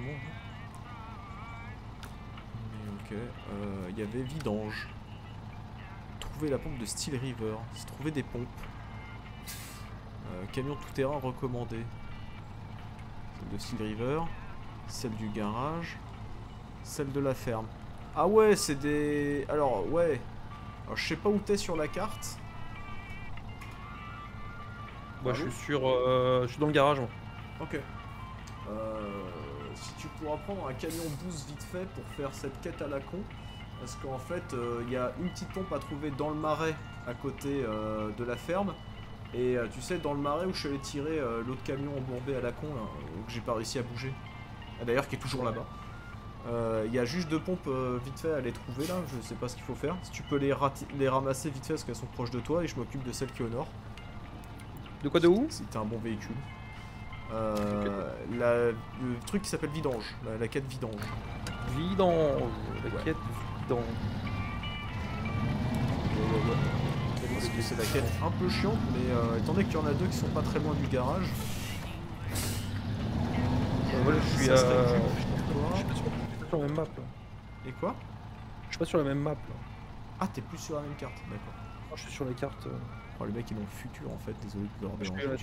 Mais ok, il euh, y avait vidange. Trouver la pompe de Steel River, c'est trouver des pompes. Euh, camion tout-terrain recommandé. Celle de Steel River, celle du garage, celle de la ferme. Ah ouais, c'est des... Alors, ouais. Alors, je sais pas où t'es sur la carte. Moi, je suis sur... Euh, je suis dans le garage, moi. Ok. Euh, si tu pourras prendre un camion boost vite fait pour faire cette quête à la con. Parce qu'en fait, il euh, y a une petite pompe à trouver dans le marais, à côté euh, de la ferme. Et euh, tu sais, dans le marais où je suis allé tirer euh, l'autre camion embourbé à la con, là, que j'ai pas réussi à bouger. Ah, d'ailleurs, qui est toujours là-bas. Il euh, y a juste deux pompes euh, vite fait à les trouver là, je sais pas ce qu'il faut faire. Si tu peux les, les ramasser vite fait parce qu'elles sont proches de toi et je m'occupe de celle qui est au nord. De quoi, de où? Si t'as un bon véhicule. Euh, la, le truc qui s'appelle vidange, la, la quête vidange. Vidange, la ouais. quête vidange. Ouais, ouais, ouais. Parce que c'est la quête un peu chiante, mais euh, étant donné qu'il y en a deux qui sont pas très loin du garage. Euh, voilà, je suis, ça euh, serait je suis pas sur, sur la même map là. Et quoi? Je suis pas sur la même map là. Ah, t'es plus sur la même carte, d'accord. Je suis sur la carte. Euh... Oh, les mecs ils ont le futur en fait, désolé de leur déranger. Euh,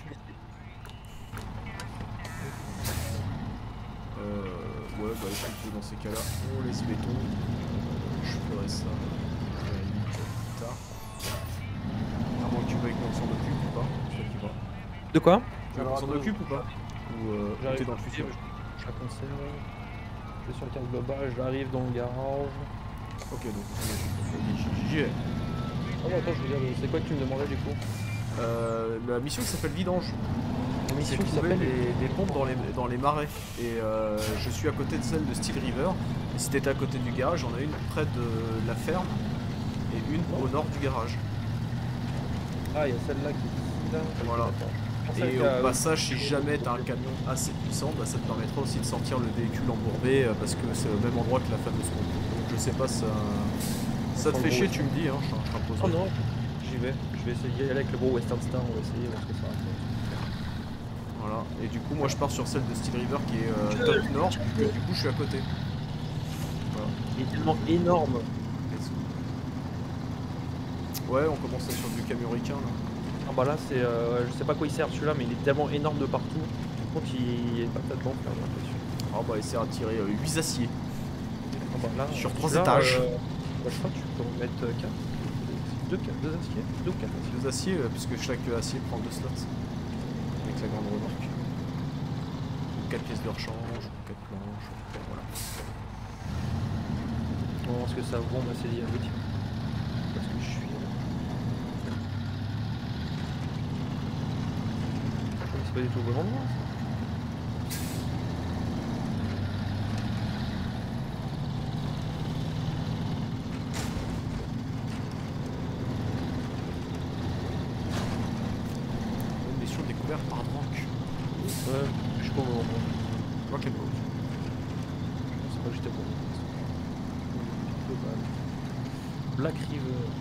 euh, ouais, bah écoute, dans ces cas-là, on laisse béton. Euh, je ferai ça à la limite plus tard. À moins que tu veuilles qu'on s'en occupe ou pas, je sais qui va. De quoi? Tu veux qu'on s'en occupe ou pas? Ou euh, t'es dans le futur? Je la conserve. Je vais sur la carte globale, j'arrive dans le garage. Ok, donc j'y vais. Oh, attends, je veux dire, c'est quoi que tu me demandais du coup? Euh, la mission qui s'appelle Vidange. La mission qui s'appelle s'appelle les, les pompes dans les, dans les marais. Et euh, je suis à côté de celle de Steel River. Et si t'étais à côté du garage, j'en ai une près de la ferme et une au nord du garage. Ah, il y a celle-là qui est là. Voilà. Et au passage, si jamais t'as un camion assez puissant, bah, ça te permettra aussi de sortir le véhicule embourbé parce que c'est au même endroit que la fameuse pompe. Donc je sais pas, ça, ça te fait chier, tu me dis, hein, je t'impose. Oh non, j'y vais. Je vais essayer avec le gros Western Star, on va essayer, voir ce que ça raconte. Voilà, et du coup, moi je pars sur celle de Steel River qui est euh, top nord, que du coup je suis à côté. Voilà. Il est tellement énorme. Ouais, on commence sur du camion ricain là. Ah bah là c'est, euh, je sais pas quoi il sert celui-là, mais il est tellement énorme de partout. Par contre il y a une patate d'enfer, j'ai l'impression. Ah bah essayer à tirer euh, huit aciers. Ah bah là, sur euh, trois là, étages. Euh, bah, je crois que tu peux en mettre quatre. deux, deux aciers, deux ou quatre aciers. Deux aciers, euh, puisque chaque acier prend deux slots. Avec la grande remorque. quatre pièces de rechange, quatre planches, voilà. On va voir ce que ça vaut, on va essayer avec. Parce que je suis. C'est pas du tout au bon endroit ça. Une mission découverte par Drank. Ouais, je sais pas au bon endroit. Rock and Roll. Je sais pas, j'étais bon. Black River.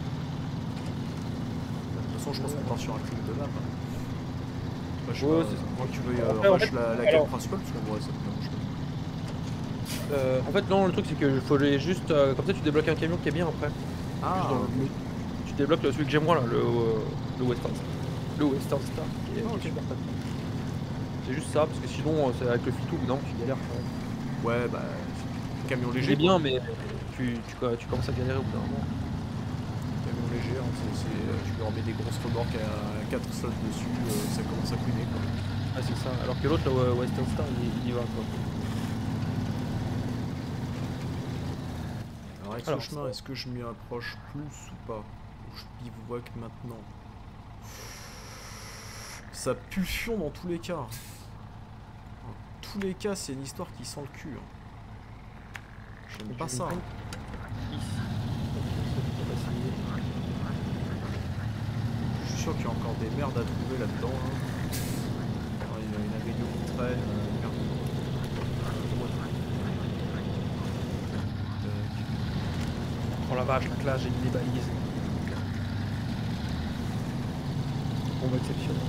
De toute façon, je pense qu'on part sur un clip de map. Hein. Enfin, je sais Ouais, pas, c'est ça. moi, tu veux euh, Après, en rush fait, la, la alors- quête principale, parce qu'en vrai, ça me dérange pas. Euh, en fait, non, le truc c'est que faut les juste. Euh, comme ça, tu débloques un camion qui est bien après. Ah, Juste dans le menu. Tu débloques celui que j'ai moi là, le, euh, le Western Star. Le Western Star qui est, Ah, ok. qui est super pratique. C'est juste ça, parce que sinon, euh, c'est avec le Fitou, non, tu galères quand même. ouais, bah, camion Il léger. est bien, mais tu, tu, tu commences à galérer au bout d'un moment. Camion léger, hein, c'est, c'est, euh, tu leur mets des grosses remorques à quatre slots dessus, euh, ça commence à couiner quoi. Ah, c'est ça. Alors que l'autre, le euh, Western Star, il, il y va quoi. Alors avec Alors, ce chemin, ça- est-ce que je m'y approche plus ou pas? Ou je bivouac maintenant? Ça pulsion dans tous les cas. Dans tous les cas, c'est une histoire qui sent le cul. hein. J'aime pas ça. hein. Ici. Ok, ça, c'est pas facile. Je suis sûr qu'il y a encore des merdes à trouver là-dedans. hein. Alors, il y a une améliore qui traîne. euh, merde. Tac. Oh la vache, la classe, j'ai mis des balises. Bombe exceptionnelle.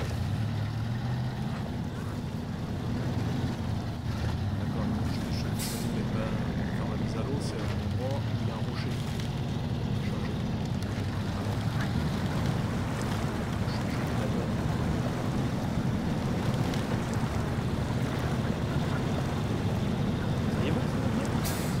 D'accord, donc je je je vais pas faire la mise à l'eau, c'est un endroit où il y a un rocher. Chargé. Alors. Changer la donne. Ça y est, bon, ça va bien.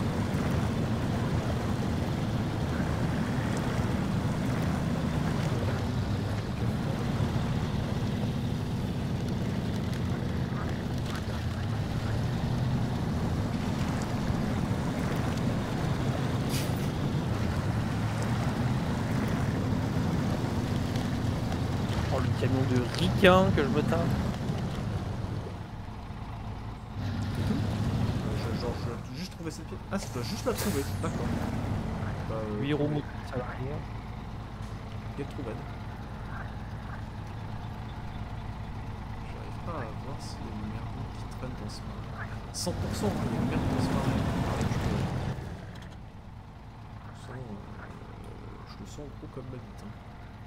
Oh, le camion de ricain que je me tape. Euh, je- genre, je dois juste trouver cette pièce. Ah, tu dois juste la trouver, d'accord. Bah, euh, huit roues motrices à l'arrière. get trouvé. J'arrive pas à voir s'il y a une merde qui traîne dans ce marais. cent pour cent, il y a une merde dans ce marais à récupérer. Je le sens, euh, je le sens gros comme ma bite. hein.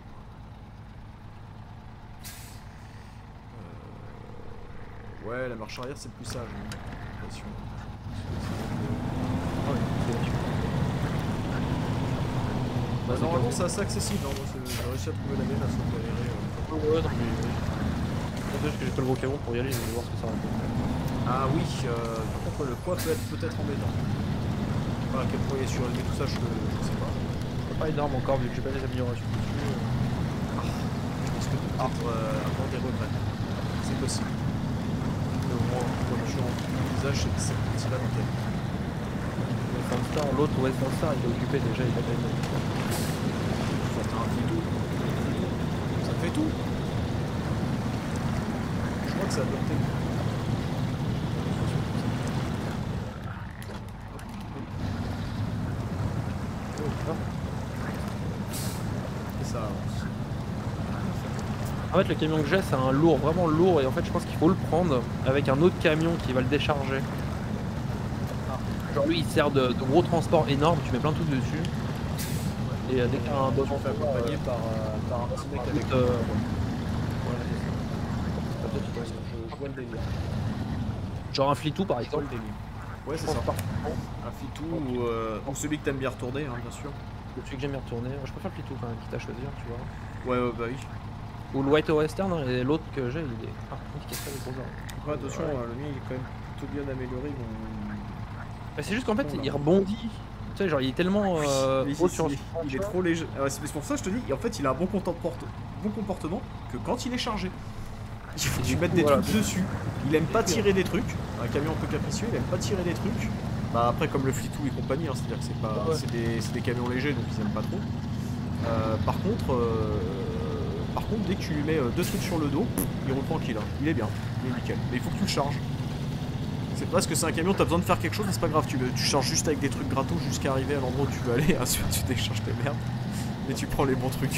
Euh, Ouais, la marche arrière c'est le plus sage, hein, j'ai l'impression. Ah ouais, c'est sûr. Bah, normalement c'est assez accessible, hein. Moi c'est- j'ai réussi à trouver la mienne à sans galérer. euh. Ouais, non, mais. Peut-être que j'ai pas le gros camion pour y aller, je vais voir ce que ça raconte. Ah oui, euh, par contre le poids peut être peut-être embêtant. Enfin, à quel point il est surélevé tout ça, je, je sais pas. C'est pas énorme encore, vu que j'ai pas les améliorations dessus. Je pense que peut-être euh, avoir des regrets. C'est possible. Le moins, Quand je suis en visage, c'est cette partie-là dans quelle Western Star, l'autre Western Star, il est occupé déjà, il a pas une. Soit t'as un fitou. Ça te fait tout. Je crois que ça a adopté. Et ça avance. En fait, le camion que j'ai, c'est un lourd, vraiment lourd, et en fait, je pense qu'il faut le prendre avec un autre camion qui va le décharger. Genre, lui, il sert de, de gros transport énorme, tu mets plein de trucs dessus. Et euh, dès qu'il y a un besoin, On fait accompagner par, euh, par un petit mec avec. euh, Voilà, c'est ça. peut-être, Je, je vois le délire. genre un flitou par Je vois exemple. le délire. Ouais, c'est Je pense ça. pas. Un fitou ou, euh, ou celui que t'aimes bien retourner, hein, bien sûr. celui que j'aime bien retourner. Je préfère le Fleetwood quand même, quitte à choisir, tu vois. Ouais, ouais, bah oui. Ou le White Western, hein, et l'autre que j'ai, il est. Ah, par contre, il casse pas les gros arbres. Ouais, attention, Ouais. euh, le mien il est quand même plutôt bien amélioré. Mon... Bah, c'est juste qu'en fait, Bon, là. il rebondit. Tu sais, genre, il est tellement euh, Oui, haut il, sur il est, il est trop léger. Ah ouais, c'est pour ça que je te dis, en fait, il a un bon, comporte- bon comportement que quand il est chargé. Il faut que tu mettes des voilà, trucs dessus. Il aime pas sûr. tirer des trucs. Un camion un peu capricieux, il aime pas tirer des trucs. Bah après comme le Fleetwood et compagnie, hein, c'est-à-dire que c'est pas, Ouais. c'est des, c'est des camions légers donc ils aiment pas trop. Euh, par contre, euh, par contre dès que tu lui mets euh, deux trucs sur le dos, il roule tranquille. Hein. Il est bien, il est nickel. Mais il faut que tu le charges. C'est parce que c'est un camion, t'as besoin de faire quelque chose, mais c'est pas grave. Tu, le, tu charges juste avec des trucs gratos jusqu'à arriver à l'endroit où tu veux aller. Ensuite tu décharges tes merdes et tu prends les bons trucs.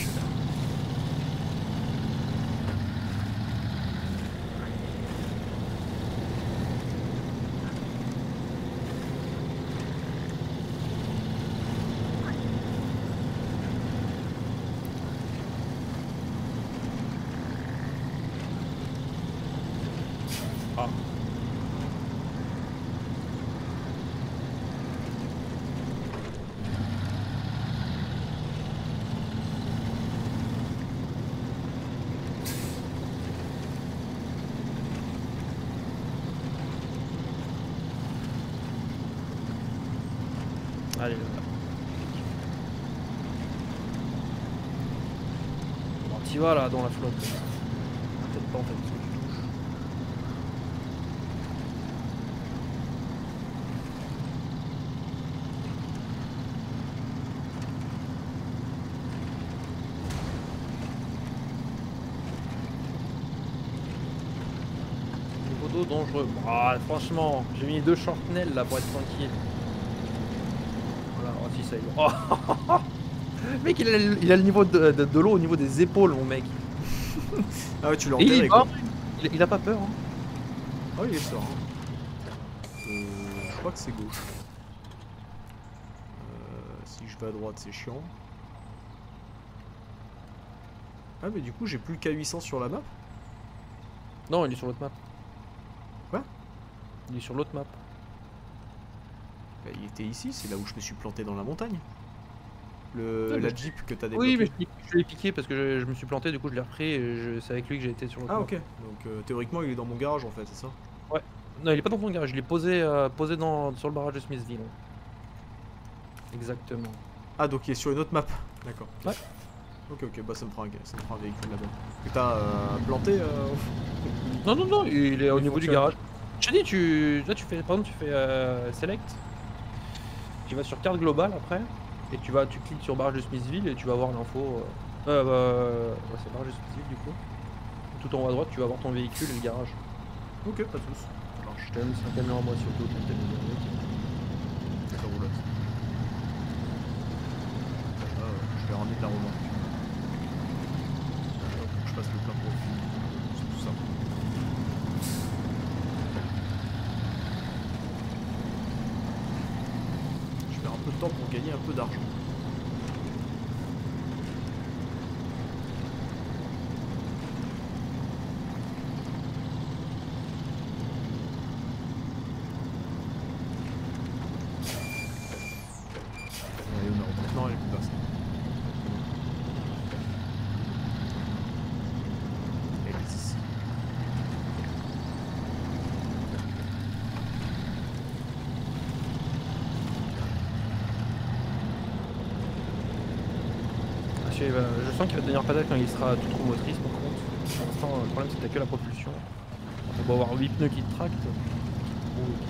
Ah. Allez, là. Bon, t'y vas là dans la flotte. Peut-être pas en fait, parce que tu touches. Niveau d'eau dangereux. Ah, franchement, j'ai mis deux shortnels là pour être tranquille. Voilà, oh si ça y est. Oh, mec, il a, le- il a le niveau de, de, de l'eau au niveau des épaules, mon mec. Ah ouais, tu l'as Et il enterré y va, quoi. il, il a pas peur. Hein. Ah oui, il est serein. Euh, je crois que c'est gauche. Euh, si je vais à droite, c'est chiant. Ah mais du coup, j'ai plus le K huit cents sur la map. Non, il est sur l'autre map. Quoi? Il est sur l'autre map. Bah, il était ici, c'est là où je me suis planté dans la montagne. Le, Ouais, la bah, Jeep que t'as débloqué. Oui, mais je, l'ai- je l'ai piqué parce que je, je me suis planté, du coup je l'ai repris et je- c'est avec lui que j'ai été sur l'autre Ah map. ok, donc euh, théoriquement il est dans mon garage en fait, c'est ça? Ouais. Non, il est pas dans ton garage, je l'ai posé, euh, posé dans, sur le barrage de Smithville. Exactement. Ah donc il est sur une autre map. D'accord. Ouais. Ok ok, bah ça me prend un, ça me prend un véhicule là-bas. Que t'as euh, planté euh... Non, non, non, il est au Il niveau du fonctionne. garage. Je t'ai dit, tu, là tu fais, par exemple, tu fais euh, Select, tu vas sur carte globale après, et tu vas, tu cliques sur barrage de Smithville et tu vas voir l'info. Euh, euh, bah, ouais, c'est barrage de Smithville du coup. Tout en haut à droite, tu vas voir ton véhicule et le garage. Ok, pas de soucis. Ça marche. Je t'ai même mis un camion à moi sur l'autre. Ça roule. Ah, ouais, je vais ramener de la remorque. Hop, je passe le plein profil. C'est tout ça. Je perds un peu de temps pour gagner un peu d'argent. Allez, on a maintenant, elle est plus personne. Elle est ici. Ah, je, euh, je sens qu'il va devenir patate quand il sera toute roue motrice par contre. Pour l'instant, le problème c'est que t'as que la propulsion. On va avoir huit pneus qui te tractent. Oh, ok.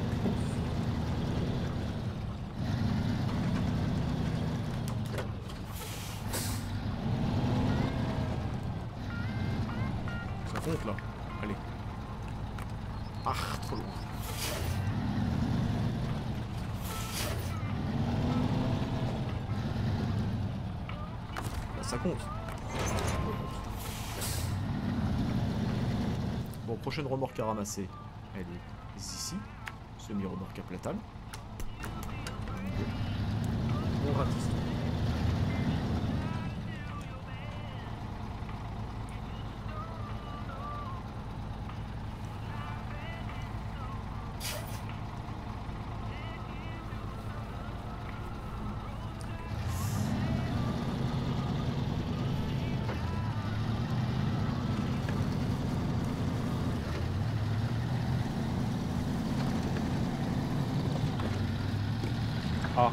Ça compte là. Allez. Ah, trop loin. Là, ça compte. Bon, prochaine remorque à ramasser. Elle est ici. Semi-remorque à platane. On rate ici. Ah.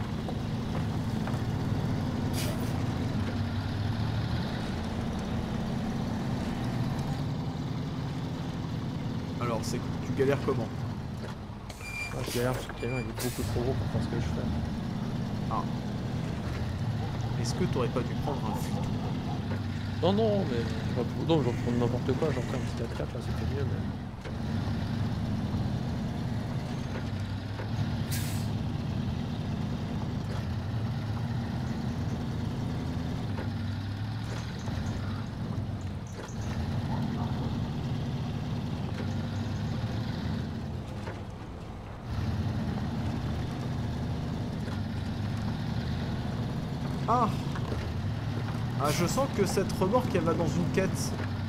Alors, c'est tu galères comment? Ah, je galère parce que le camion il est beaucoup trop gros pour faire ce que je fais. Ah. Est-ce que t'aurais pas dû prendre un flic? Non, non, mais j'aurais pu- non, j'aurais pu prendre n'importe quoi, genre un petit quatre quatre là, c'était mieux, mais. Ah. Ah, je sens que cette remorque, elle va dans une quête.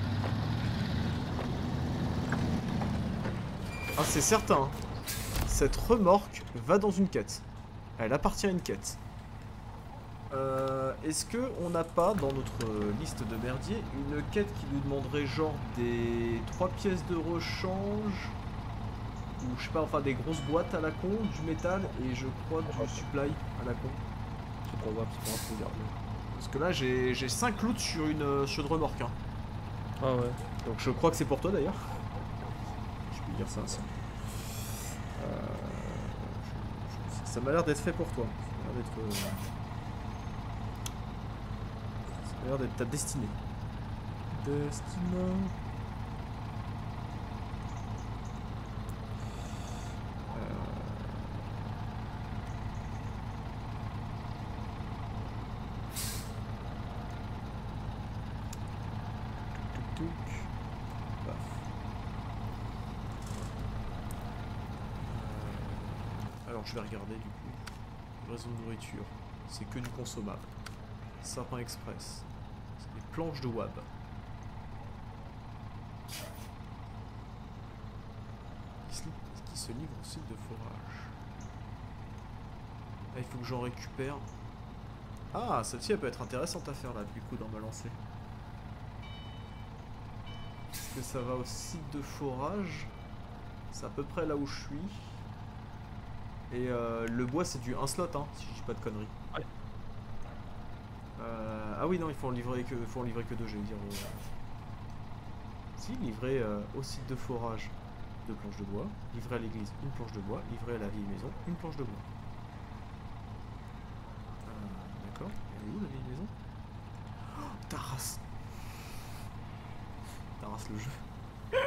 Ah, c'est certain. Cette remorque va dans une quête. Elle appartient à une quête. Euh, Est-ce que on n'a pas dans notre liste de merdier une quête qui nous demanderait genre des trois pièces de rechange ou je sais pas, enfin des grosses boîtes à la con, du métal et je crois du supply à la con. C'est probable, c'est pas grave, regarder. Parce que là j'ai cinq loots sur une, sur une remorque. Hein. Ah ouais. Donc je crois que c'est pour toi d'ailleurs. Je peux dire ça. Ça, euh, je- ça m'a l'air d'être fait pour toi. Ça m'a l'air d'être. Euh, ça m'a l'air d'être ta destinée. Destinée. Alors je vais regarder du coup. Raison de nourriture. C'est que du consommable. Sapin express. C'est des planches de wab. Qui se, qui se livre au site de forage. Ah, il faut que j'en récupère. Ah, celle-ci elle peut être intéressante à faire là du coup dans ma lancée. Est-ce que ça va au site de forage? C'est à peu près là où je suis. Et euh, le bois c'est du un slot hein, si je dis pas de conneries. Ouais. Euh, ah oui non il faut en livrer que, faut en livrer que deux je vais dire. Euh... Si livrer euh, au site de forage deux planches de bois, livrer à l'église une planche de bois, livrer à la vieille maison une planche de bois. Euh, D'accord, elle est où la vieille maison? Oh, ta race. Ta race le jeu.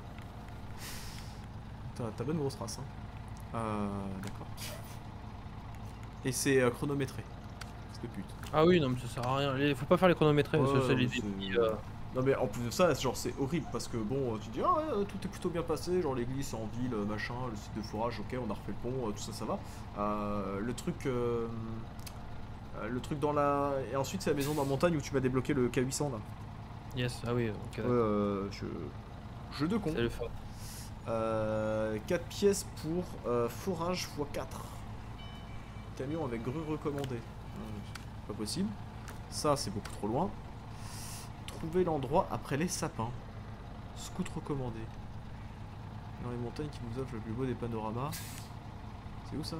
T'as bonne grosse race hein. Euh, d'accord. Et c'est euh, chronométré. C'est de pute. Ah oui, non, mais ça sert à rien. Les- Faut pas faire les chronométrés, Ouais, c'est les c'est- ennemis. Euh... Non mais en plus de ça, genre c'est horrible parce que bon, tu dis ah ouais, tout est plutôt bien passé, genre l'église c'est en ville, machin, le site de forage, ok, on a refait le pont, euh, tout ça, ça va. Euh, le truc, euh, euh, le truc dans la, et ensuite c'est la maison dans la montagne où tu m'as débloqué le K huit cents là. Yes, ah oui, ok. Ouais, euh, je, jeu de con. C'est le fun. Euh, quatre pièces pour euh, forage fois quatre. Camion avec grue recommandée. Euh, pas possible. Ça, c'est beaucoup trop loin. Trouver l'endroit après les sapins. Scout recommandé. Dans les montagnes qui nous offrent le plus beau des panoramas. C'est où ça?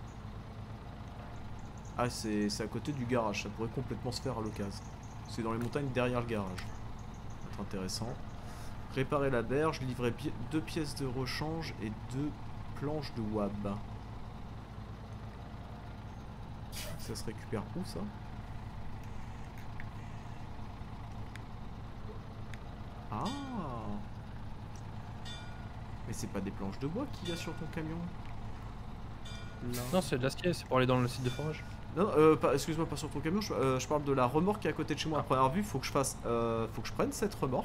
Ah, c'est à côté du garage. Ça pourrait complètement se faire à l'occasion. C'est dans les montagnes derrière le garage. Ça va être intéressant. Réparer la berge, livrer pi deux pièces de rechange et deux planches de wab. Ça se récupère où ça? Ah. Mais c'est pas des planches de bois qu'il y a sur ton camion? Là. Non, c'est de l'acier, c'est pour aller dans le site de forage. Non, euh, excuse-moi, pas sur ton camion, je, euh, je parle de la remorque qui est à côté de chez moi. À première vue, faut que je fasse, euh, faut que je prenne cette remorque.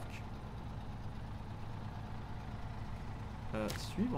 Euh, suivre.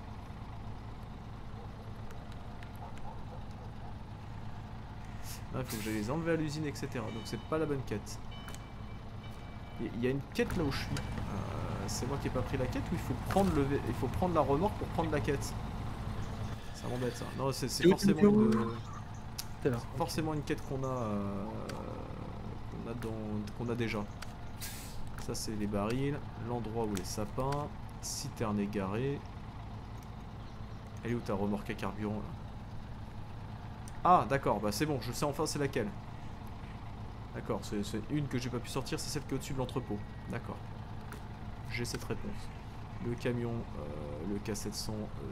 Il faut que j'aille les enlever à l'usine, et cetera. Donc c'est pas la bonne quête. Il y a une quête là où je suis. Euh, c'est moi qui ai pas pris la quête ou il faut prendre le, il faut prendre la remorque pour prendre la quête. Ça m'embête ça. Non, c'est forcément une, là. forcément une quête qu'on a, euh, qu'on a dans, qu'on a déjà. Ça c'est les barils, l'endroit où les sapins, citerne égarée. Elle est où ta remorque à carburant là? Ah, d'accord, bah c'est bon, je sais enfin c'est laquelle. D'accord, c'est une que j'ai pas pu sortir, c'est celle qui est au-dessus de l'entrepôt. D'accord. J'ai cette réponse. Le camion, euh, le K sept cents... Euh...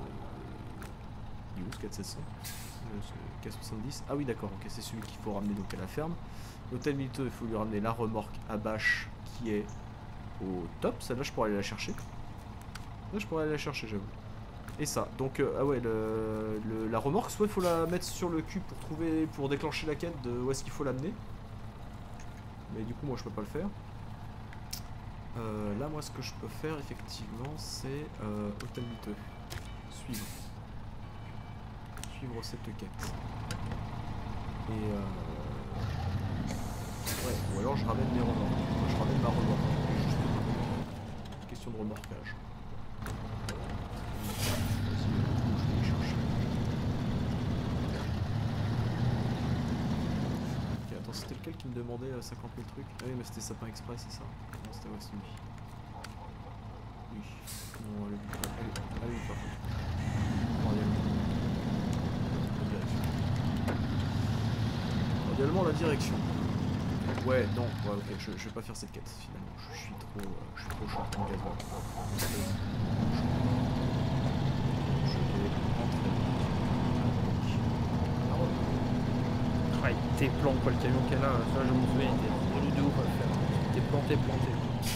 Il est où ce K sept cents? Le K soixante-dix. Ah oui, d'accord, ok, c'est celui qu'il faut ramener donc à la ferme. L'hôtel Milito, il faut lui ramener la remorque à bâche qui est au top. Celle-là, je pourrais aller la chercher. Là, je pourrais aller la chercher, j'avoue. Et ça, donc, euh, ah ouais, le, le, la remorque, soit il faut la mettre sur le cul pour trouver, pour déclencher la quête de où est-ce qu'il faut l'amener. Mais du coup, moi, je peux pas le faire. Euh, là, moi, ce que je peux faire, effectivement, c'est euh, hôtel miteux. Suivre. Suivre cette quête. Et euh... ouais, ou alors je ramène mes remorques. Moi, je ramène ma remorque. Juste une question de remorquage. Vas-y, je vais les chercher. Ok, attends, c'était lequel qui me demandait euh, cinquante mille trucs? Ah oui, mais c'était Sapin Express, c'est ça? Non, c'était ouais, c'est lui. Oui. Non, allez, allez, allez, par contre. Cordialement, la direction. Ouais, non, ouais, ok, je, je vais pas faire cette quête finalement. Je, je suis trop, euh, je suis trop short en gasoil. Je vais rentrer. Ah, il était plan quoi le camion qu'elle a, ça je me souviens, il était relou de ouf à le faire. Il était planté, planté.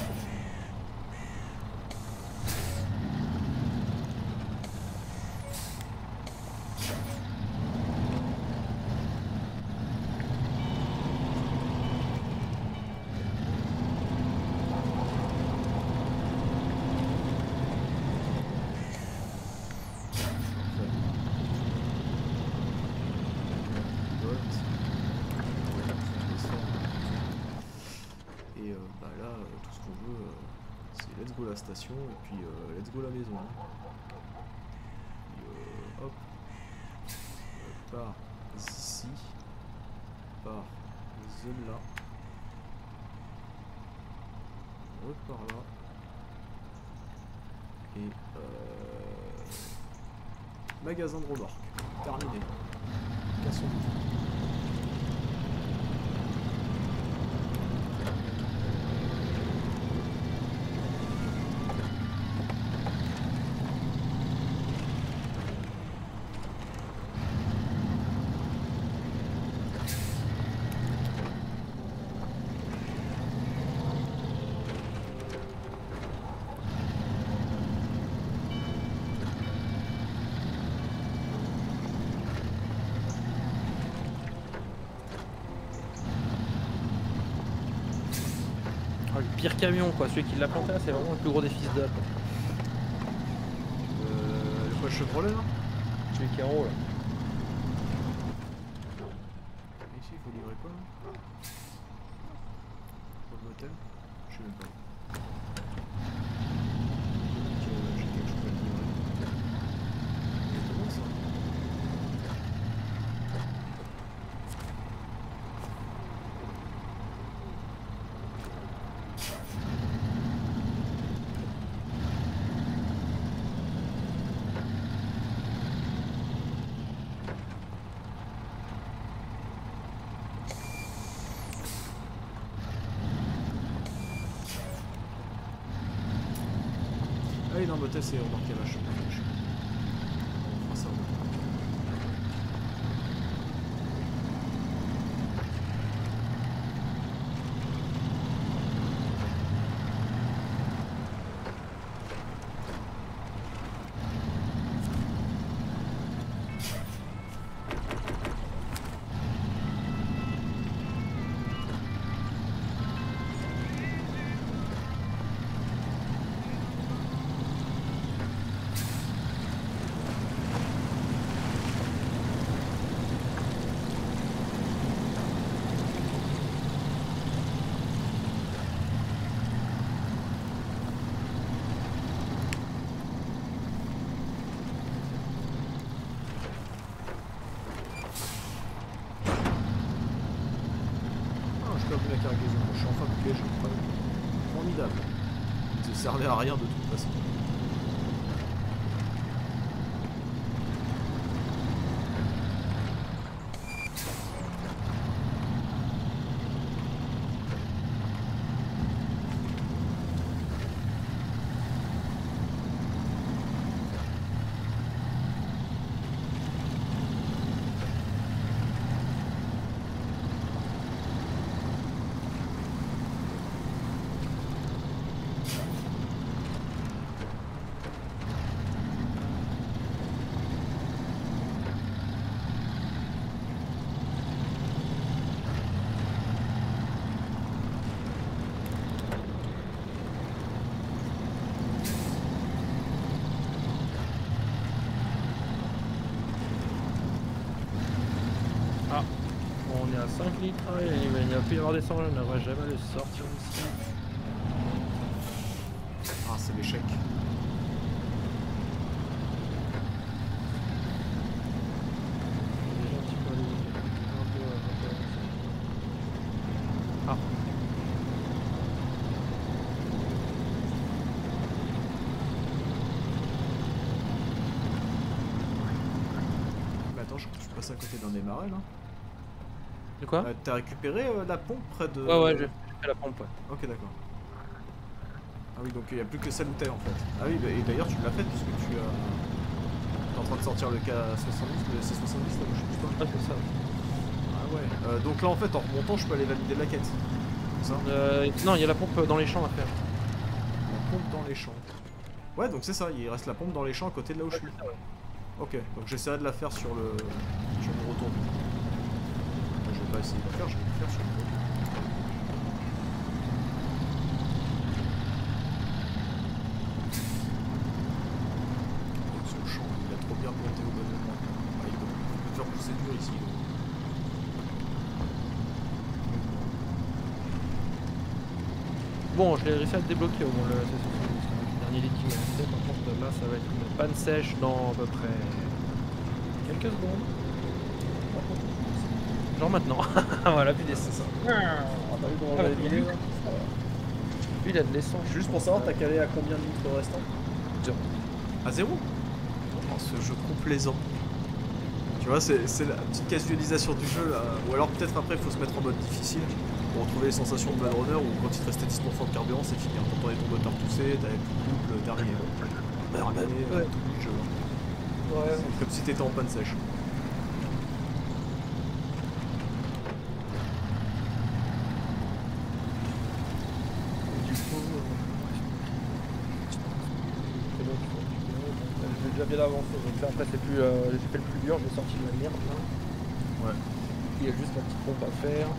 Station et puis euh, let's go la maison. Hein. Puis, euh, hop, euh, par ici, par zone là, repart là et euh, magasin de remorque. Terminé. Cassons tout. Le pire camion quoi, celui qui l'a planté là c'est vraiment le plus gros des fils de. Euh, le quoi, Chevrolet là? Celui qui est en haut là. Ici il faut livrer quoi là? Pour le motel? Je sais même pas. J'ai quelque chose à livrer. C'est bon ça? Ah oui, non, motel c'est remorqué à vache. On fera ça. La cargaison, je suis enfin coupé, je crois. Formidable. Il ne servait à rien de toute façon. On est à cinq litres, et il n'y a plus y avoir des cendres, on n'aurait jamais les sortir ici. Ah, c'est l'échec. Ah. Mais attends, je crois que je passe à côté d'un des marais là. De quoi? Euh, T'as récupéré euh, la pompe près de. Ouais, ouais, j'ai fait la pompe, ouais. Ok, d'accord. Ah oui, donc il n'y a plus que celle où t'es en fait. Ah oui, bah, et d'ailleurs tu l'as faite puisque tu as. T'es en train de sortir le K soixante-dix, le C soixante-dix là où je suis pas. Ah, c'est ça. Ah ouais. Euh, donc là en fait en remontant je peux aller valider la quête. C'est ça? Euh, non, il y a la pompe dans les champs à faire. La pompe dans les champs. Ouais, donc c'est ça, il reste la pompe dans les champs à côté de là où je suis. Ok, donc j'essaierai de la faire sur le sur mon retour. Je vais pas essayer de la faire, je vais la faire sur le retour. Donc ce champ, il a trop bien planté au bon moment. Ah, il peut, il peut faire pousser dur ici. Donc. Bon, je l'ai réussi à le débloquer au moins le C soixante-dix, le dernier litre qui m'a resté. Par contre, là, ça va être une panne sèche dans à peu près quelques secondes. Genre maintenant. Voilà, plus Ah, d'essence. c'est ça. Ah, t'as vu comment Ah, j'avais bah, guidé lui. là Lui, il a de l'essence. Juste pour savoir, t'as calé à combien de litres restants? À zéro? Oh, ce jeu complaisant. Tu vois, c'est c'est la petite casualisation du jeu là. Ou alors peut-être après il faut se mettre en mode difficile pour retrouver les sensations de Blade Runner où quand il te restait dix pour cent de carburant c'est fini. T'entendais ton moteur tousser, t'avais plus de boucle, dernier. Terminé, Ouais. t'oublies le jeu. Ouais. C'est comme si t'étais en panne sèche. Du coup, c'est bon, tu vois, tu vois, j'ai déjà bien avancé. Donc là, après, c'est plus, euh, j'ai fait le plus dur, j'ai sorti de la merde là. Ouais. Il y a juste la petite pompe à faire.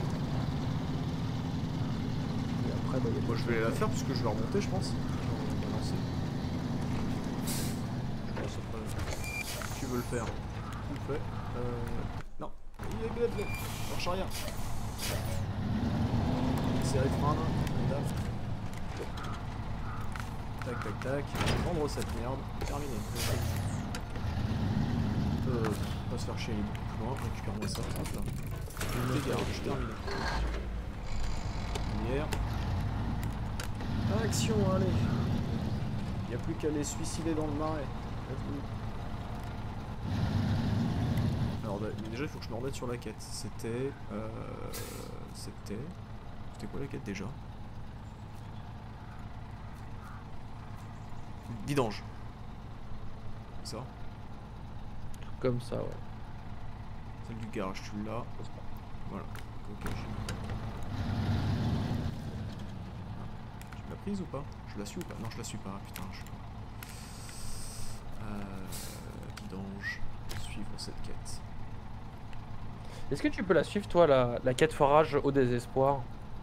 Et après, bah, il y a Moi je vais la faire puisque je vais remonter je pense. On va lancer. Je pense après. Tu veux le faire? Tu le fais. Euh. Non. Il est bled, bled. Marche arrière. Serré frein là. Là. Tac tac tac. Je vais vendre cette merde. Terminé. Euh. On va se faire chier aller beaucoup plus loin. Récupère-moi ça. Hop là. Dégarage. Terminé. Lumière. Action, allez. Il n'y a plus qu'à les suicider dans le marais. Alors bah, déjà il faut que je me remette sur la quête. C'était... Euh, C'était... C'était quoi la quête déjà? Vidange. C'est ça? comme ça, ouais. Celle du garage, tu l'as. Voilà. Ok, j'ai... Tu l'as prise ou pas? Je la suis ou pas? Non, je la suis pas. Putain, je... Euh... Vidange. Suivre cette quête. Est-ce que tu peux la suivre, toi, la, la quête forage au désespoir?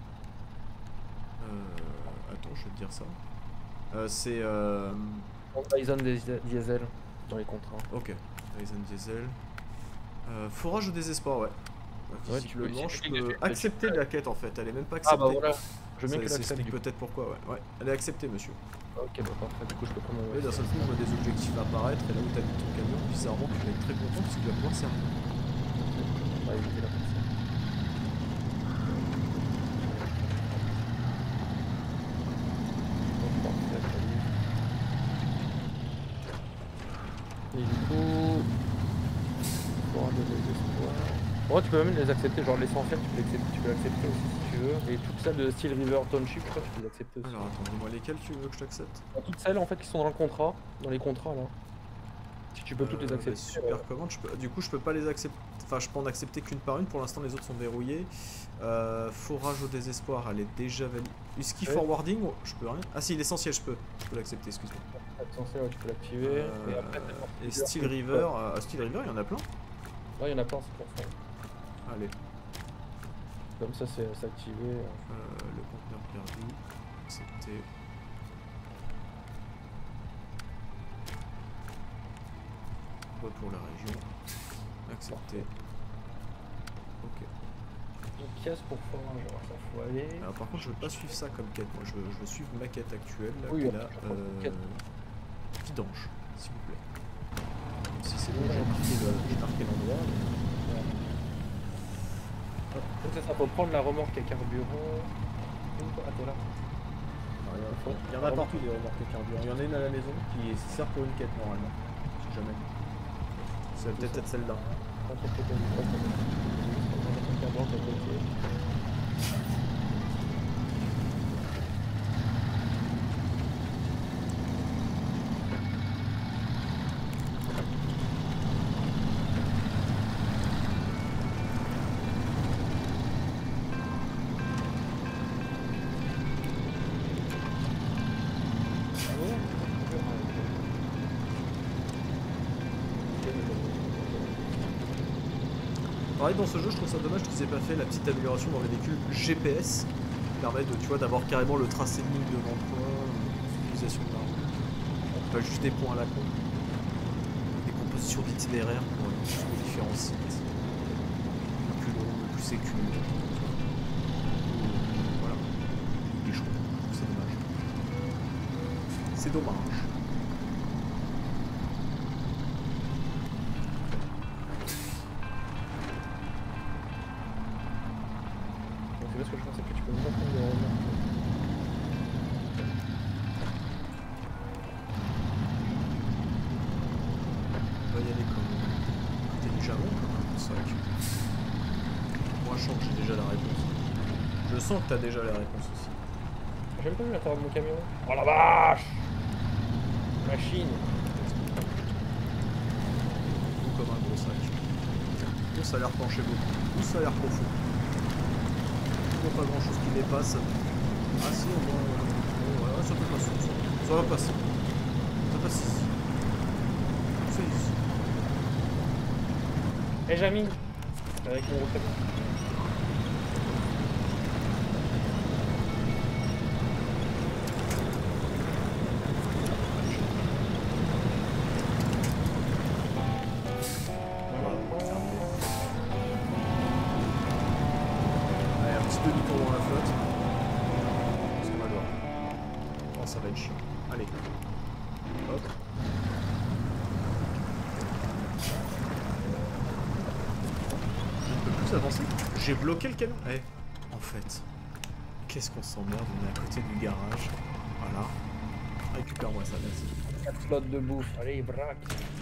Euh... Attends, je vais te dire ça. Euh, c'est... Euh... Dyson Diesel, dans les contrats. Ok. Dyson Diesel. Euh, forage au désespoir, ouais. Ouais, tu peux- Visiblement, si je tu peux cliques dessus, accepter tu- la quête en fait. Elle est même pas Ah acceptée. bah voilà, je veux bien Ça, que ça tu explique l'acceptes. peut-être pourquoi, ouais. Ouais, elle est acceptée, monsieur. Ok, bah parfait, du coup je peux prendre mon Et d'un seul coup, on voit des objectifs apparaître, et là où t'as mis ton camion, bizarrement, tu vas être très content parce qu'il va pouvoir servir. On va éviter la personne. Et du coup, forage au désespoir. Ouais, tu peux même les accepter, genre l'essentiel, tu peux l'accepter, tu peux l'accepter aussi si tu veux. Et toutes celles de style River Township, je crois que tu peux les accepter aussi. Alors attends, dis-moi lesquels tu veux que je t'accepte? Toutes celles en fait qui sont dans le contrat, dans les contrats là. Si tu peux toutes les Euh, accepter. bah, super commande, je peux... du coup je peux pas les accepter, enfin je peux en accepter qu'une par une, pour l'instant les autres sont verrouillés. Euh, forage au désespoir, elle est déjà validée. Husky Ouais. forwarding, oh, je peux rien. Ah si, l'essentiel je peux, je peux l'accepter, excuse-moi. L'essentiel, ouais, tu peux l'activer. Euh, Et après, et Steel River, euh, Steel River il y en a plein. Ouais, il y en a plein, c'est pour ça. Allez, Comme ça, c'est c'est activé. euh, le conteneur perdu, accepté. Pour la région, accepté. Ok. Une pièce pour forage, alors ça faut aller. Alors, par contre, je veux pas suivre ça comme quête. Moi, je veux, je veux suivre ma quête actuelle. Là, Oui, qui est on là, peut prendre une euh, quête. vidange, s'il vous plaît. Même si c'est bon, j'ai marqué le- j'ai marqué l'endroit. mais- Donc c'est ça, faut prendre la remorque à carburant. Ah, t'es là. Ah, il y en a- il y en a partout des remorques à carburant. Il y en a une à la maison qui sert pour une quête normalement. Je sais jamais. Ça va peut-être être celle-là. Entrepôt de carburant, t'as bloqué. Pareil, dans ce jeu, je trouve ça dommage qu'ils aient pas fait la petite amélioration dans les véhicules G P S qui permet de, tu vois, d'avoir carrément le tracé de ligne devant toi, l'utilisation de l'arme. Pas juste des points à la con. Des compositions d'itinéraires pour euh, sur différents sites. Le plus long, le plus sécu. Voilà. Des choses. C'est dommage. C'est dommage. Donc c'est là ce que je pense, c'est que tu peux même pas prendre de remorque. On va y aller comme intelligemment, comme ça. Moi, je sens que j'ai déjà la réponse. Je sens que t'as déjà la réponse aussi. J'ai même pas vu l'intérieur de mon camion. Oh la vache! Machine! Ou comme un gros sac. Ou ça a l'air penché beaucoup. Ou ça a l'air profond. Ou pas grand chose qui dépasse. Ah si, au moins. euh, ouais, ouais, ça peut passer. Ça, ça va passer. Ça passe ici. C'est ici. Eh Jamie! Avec mon gros camion. Allez, un petit demi-tour dans la flotte. Parce qu'on adore. Oh, ça va être chiant. Allez. Hop. Je ne peux plus avancer. J'ai bloqué le camion. Eh, en fait, qu'est-ce qu'on s'emmerde. On est à côté du garage. Voilà. Récupère-moi ça, merci. quatre slots de bouffe. Allez, braque!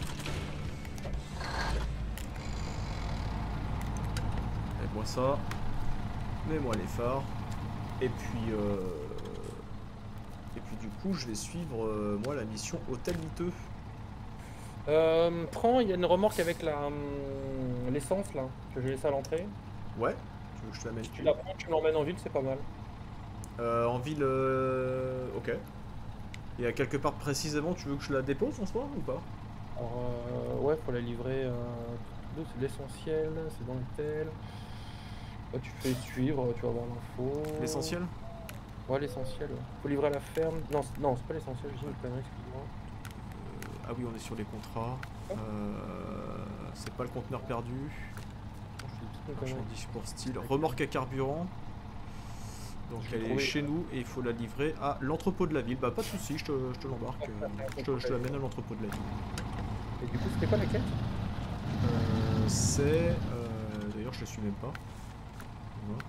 Mets-moi ça. Mets-moi les phares. Et puis, euh... et puis du coup, je vais suivre euh, moi la mission Hôtel Miteux. Euh, prends, il y a une remorque avec la hum, l'essence là, que j'ai laissée à l'entrée. Ouais. Tu veux que je te la mette Tu la prends, tu l'emmènes en ville, c'est pas mal. euh, en ville. Euh... Ok. Et à quelque part précisément, tu veux que je la dépose en soi ou pas? Alors, euh, ouais, faut la livrer. Euh, c'est l'essentiel, c'est dans le tel. Là, tu fais suivre, tu vas avoir l'info. L'essentiel? Ouais, l'essentiel. Ouais. Faut livrer à la ferme. Non, c'est- non, c'est pas l'essentiel, je dis une connerie, excuse-moi. Ah oui, on est sur les contrats. Euh... C'est pas le conteneur perdu. Non, je dis une connerie. Marchandise pour style. Remorque à carburant. Donc Je l'ai elle est trouvé. chez nous et il faut la livrer à l'entrepôt de la ville. Bah pas de soucis, je te, je te l'embarque. euh, je te, je te l'amène à l'entrepôt de la ville. Et du coup, c'était quoi la quête? Euh, c'est... euh, D'ailleurs je le suis même pas. Voilà.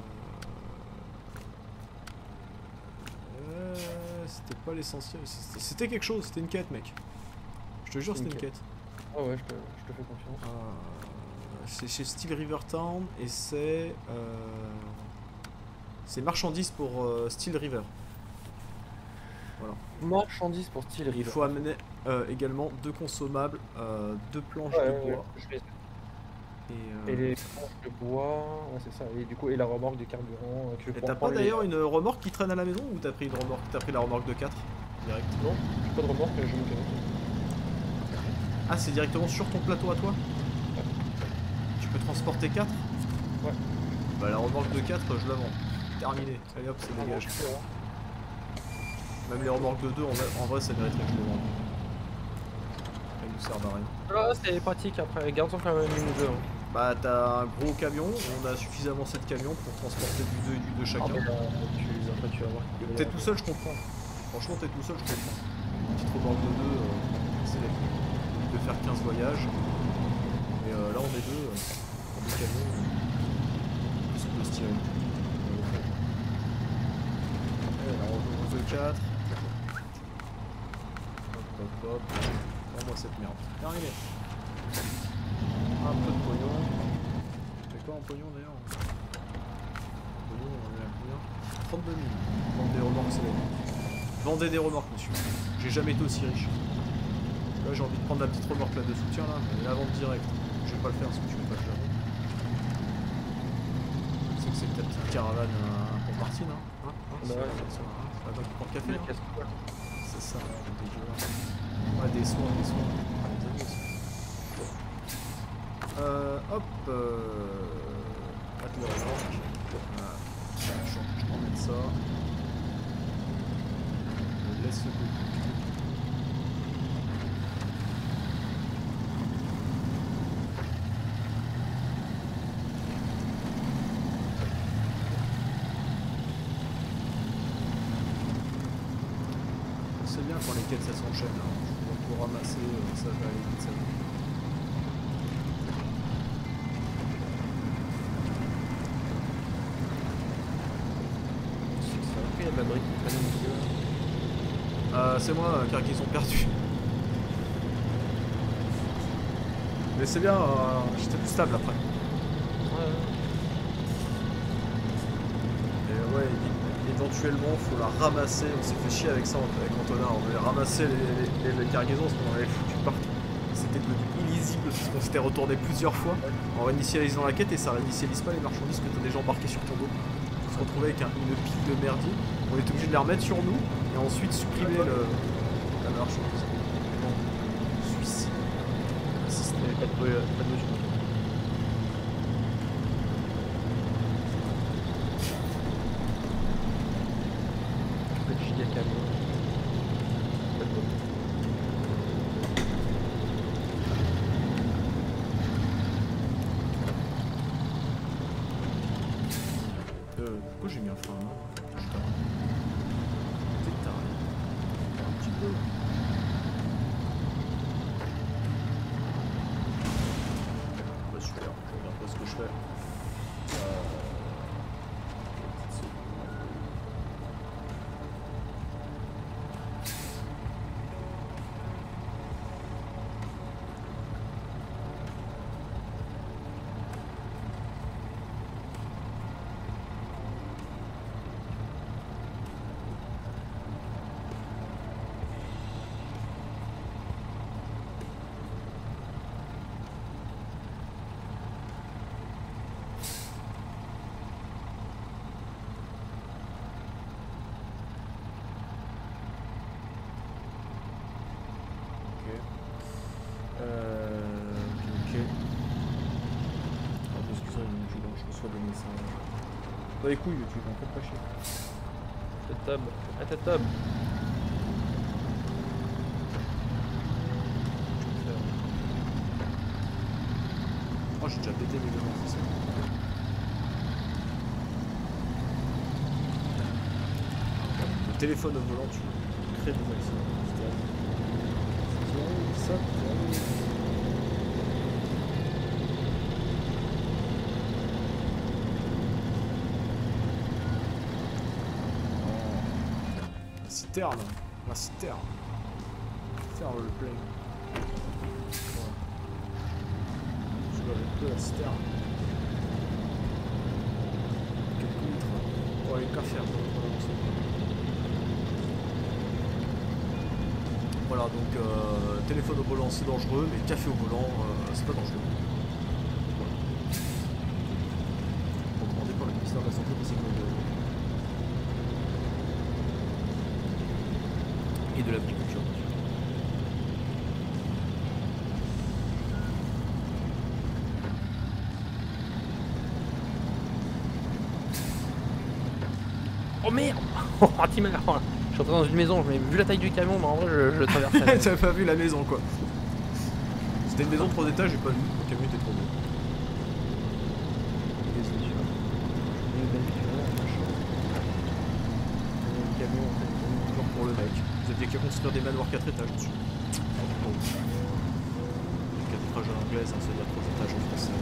Euh, euh, C'était pas l'essentiel. C'était c'était quelque chose, c'était une quête mec. Je te jure Une c'était une quête. quête. Ah ouais, je te, je te fais confiance. Euh, c'est chez Steel River Town et c'est... Euh, c'est marchandises pour euh, Steel River. Voilà. Marchandise pour style Il faut amener euh, également deux consommables, euh, deux planches Ouais, de ouais, bois. je les- Et, euh, Et les planches de bois, ouais, c'est ça. Et du coup, et la remorque de carburant euh, que je et vais t'as pouvoir pas prendre les- d'ailleurs une remorque qui traîne à la maison ou t'as pris une remorque, t'as pris la remorque de quatre direct? Non, j'ai pas de remorque, j'ai mon camion. Ah c'est directement sur ton plateau à toi? Tu peux transporter quatre? Ouais. Bah la remorque de quatre je la vends. Terminé. Allez hop, c'est dégage. Même les remorques de deux en vrai, en vrai ça mériterait que je les vende. Elles nous servent à rien. Ah, c'est pratique après, garde-en quand même une ou deux. hein. Bah t'as un gros camion, on a suffisamment assez de camions pour transporter du deux et du deux Ah, chacun. mais, euh, tu, après, tu vas voir qu'il va y T'es avoir- tout seul, je comprends. Franchement, t'es tout seul, je comprends. Une petite remorque de deux, euh, c'est la vie. De faire quinze voyages. Et euh, là, on est deux, euh, en deux camions. Euh, on peut se tirer. Et là, on joue deux quatre. Hop, hop, hop. Rends-moi cette merde. Terminé. Un peu de pognon. C'est quoi en pognon d'ailleurs? En pognon, on est à combien? trente-deux mille. Vendre des remorques, c'est la vie. Vendez des remorques, monsieur. J'ai jamais été aussi riche. Là, j'ai envie de prendre la petite remorque là de soutien là, mais la vente directe. Je vais pas le faire parce que tu veux pas que je la vende. Je sais que c'est ta petite caravane euh, pour Martine, hein. hein, hein Bah c'est ouais. la- c'est la- c'est la dame qui prend le café. Mais Hein. qu'est-ce que- C'est ça, dégueulasse. Ouais, des soins, des soins. Ah, les amis aussi. Euh, hop. Euh... Atelier remorque. Voilà. Je je vais mettre ça. Je laisse le coup. C'est bien quand les quêtes ça s'enchaîne. Hein. Pour ramasser, euh, ça va aller vite, ça va. Ça a pris la brique qui traîne au milieu. Euh, c'est moi euh, car qu'ils ont perdu. Mais c'est bien, euh, j'étais plus stable après. Ouais, ouais. Et ouais, é- éventuellement, faut la ramasser. On s'est fait chier avec ça avec Antonin. On voulait ramasser les, les, les- les cargaisons parce qu'on avait foutu partout. C'était devenu illisible parce qu'on s'était retourné plusieurs fois en réinitialisant la quête et ça réinitialise pas les marchandises que t'as déjà embarquées sur ton dos. On se retrouvait avec un- une pile de merdier. On était obligé de les remettre sur nous et ensuite supprimer le, la marchandise. Non, Suisse. Il n'y avait pas de bruit, euh, pas de logique. Pas de giga camion. Pas de bruit. Euh, pourquoi j'ai mis un frein là? Putain. T'es taré. Un petit peu. Bah super, je regarde pas ce que je fais. Euh... Euh... Ok. Ah, excusez-moi, je, je reçois des messages. Bah les couilles, tu m'en fais pas chier. Tête tub. Ah, tête tub. Oh, j'ai déjà pété mes deux c'est ça. Le téléphone au volant, tu crées des accidents. C'est terrible. Ça, c'est terrible. La citerne. La citerne. Faire le play. Je dois avec de la citerne. Quelques litres. Pour aller qu'à faire. Voilà, donc euh, téléphone au volant c'est dangereux, mais café au volant euh, c'est pas dangereux. Voilà. Recommandé par le ministère de la Santé et de la Sécurité et de l'agriculture. Oh merde. Oh, t'imagines. Je suis rentré dans une maison, mais vu la taille du camion, mais en vrai je, je traversais. T'as pas vu la maison quoi. C'était une maison de trois étages, j'ai pas vu, le camion était trop beau. construire des manoirs quatre étages dessus. Oh. quatre étages à l'anglaise, hein, c'est-à-dire trois étages en français.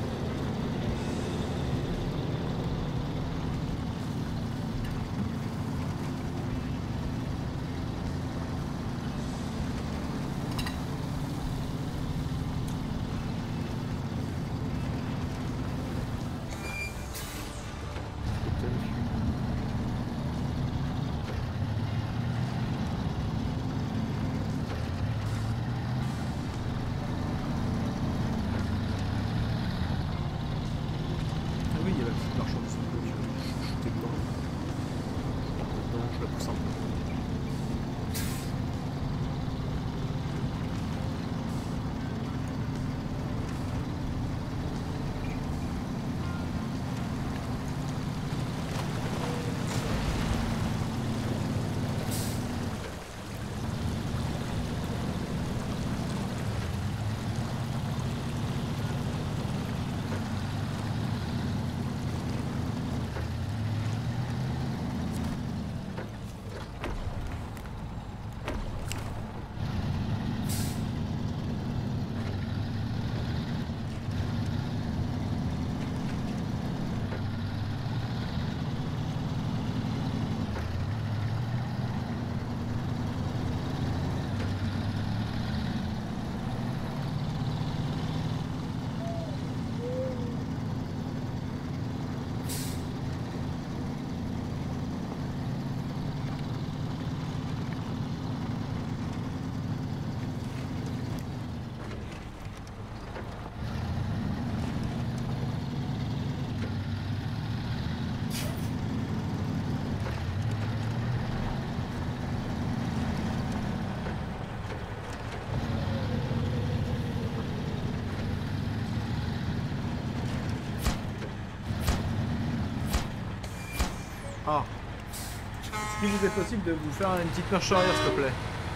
Ah. Est-ce qu'il vous est possible de vous faire une petite marche arrière, s'il te plaît?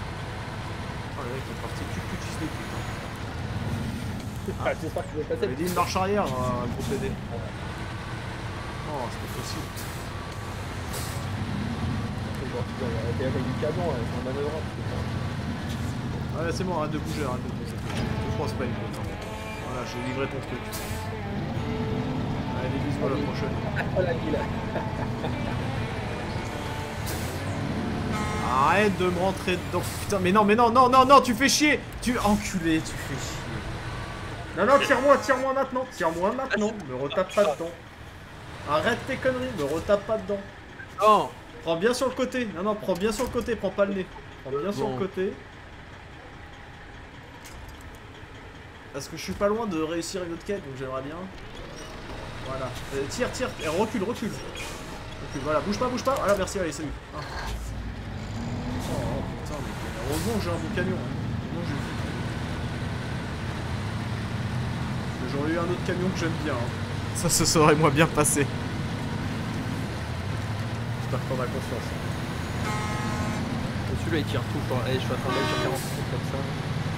Oh, le mec est parti tu tu tu les putes. Ah, j'espère que tu veux passer. J'avais dit une marche arrière euh, pour t'aider. Oh, c'est pas possible. T'es avec du camion, c'est un manœuvrable. Ouais, c'est bon, arrête de bouger, arrête de bouger. Je crois c'est pas une faute. Voilà, j'ai livré ton truc. Allez, bisous, à la prochaine. Oh la gueule. Arrête de me rentrer dedans. Putain, mais non, mais non, non, non, non, tu fais chier. Tu enculé, tu fais chier. Non, non, tire-moi, tire-moi maintenant. Tire-moi maintenant. Me retape pas dedans. Arrête tes conneries, me retape pas dedans. Non. Prends bien sur le côté. Non, non, prends bien sur le côté, prends pas le nez. Prends bien sur Bon. le côté. Parce que je suis pas loin de réussir une autre quête, donc j'aimerais bien. Voilà. Euh, tire, tire. Et recule, recule. Recule, voilà. Bouge pas, bouge pas. Voilà, merci, allez, salut. Ah. Oh putain, mais heureusement que j'ai un bon camion. Hein. Sinon, j'ai Parce que j'aurais eu un autre camion que j'aime bien. Hein. Ça se serait moins bien passé. J'espère que t'en as conscience. Et celui-là il tire tout quoi. Allez, je suis en train d'aller sur quarante comme ça.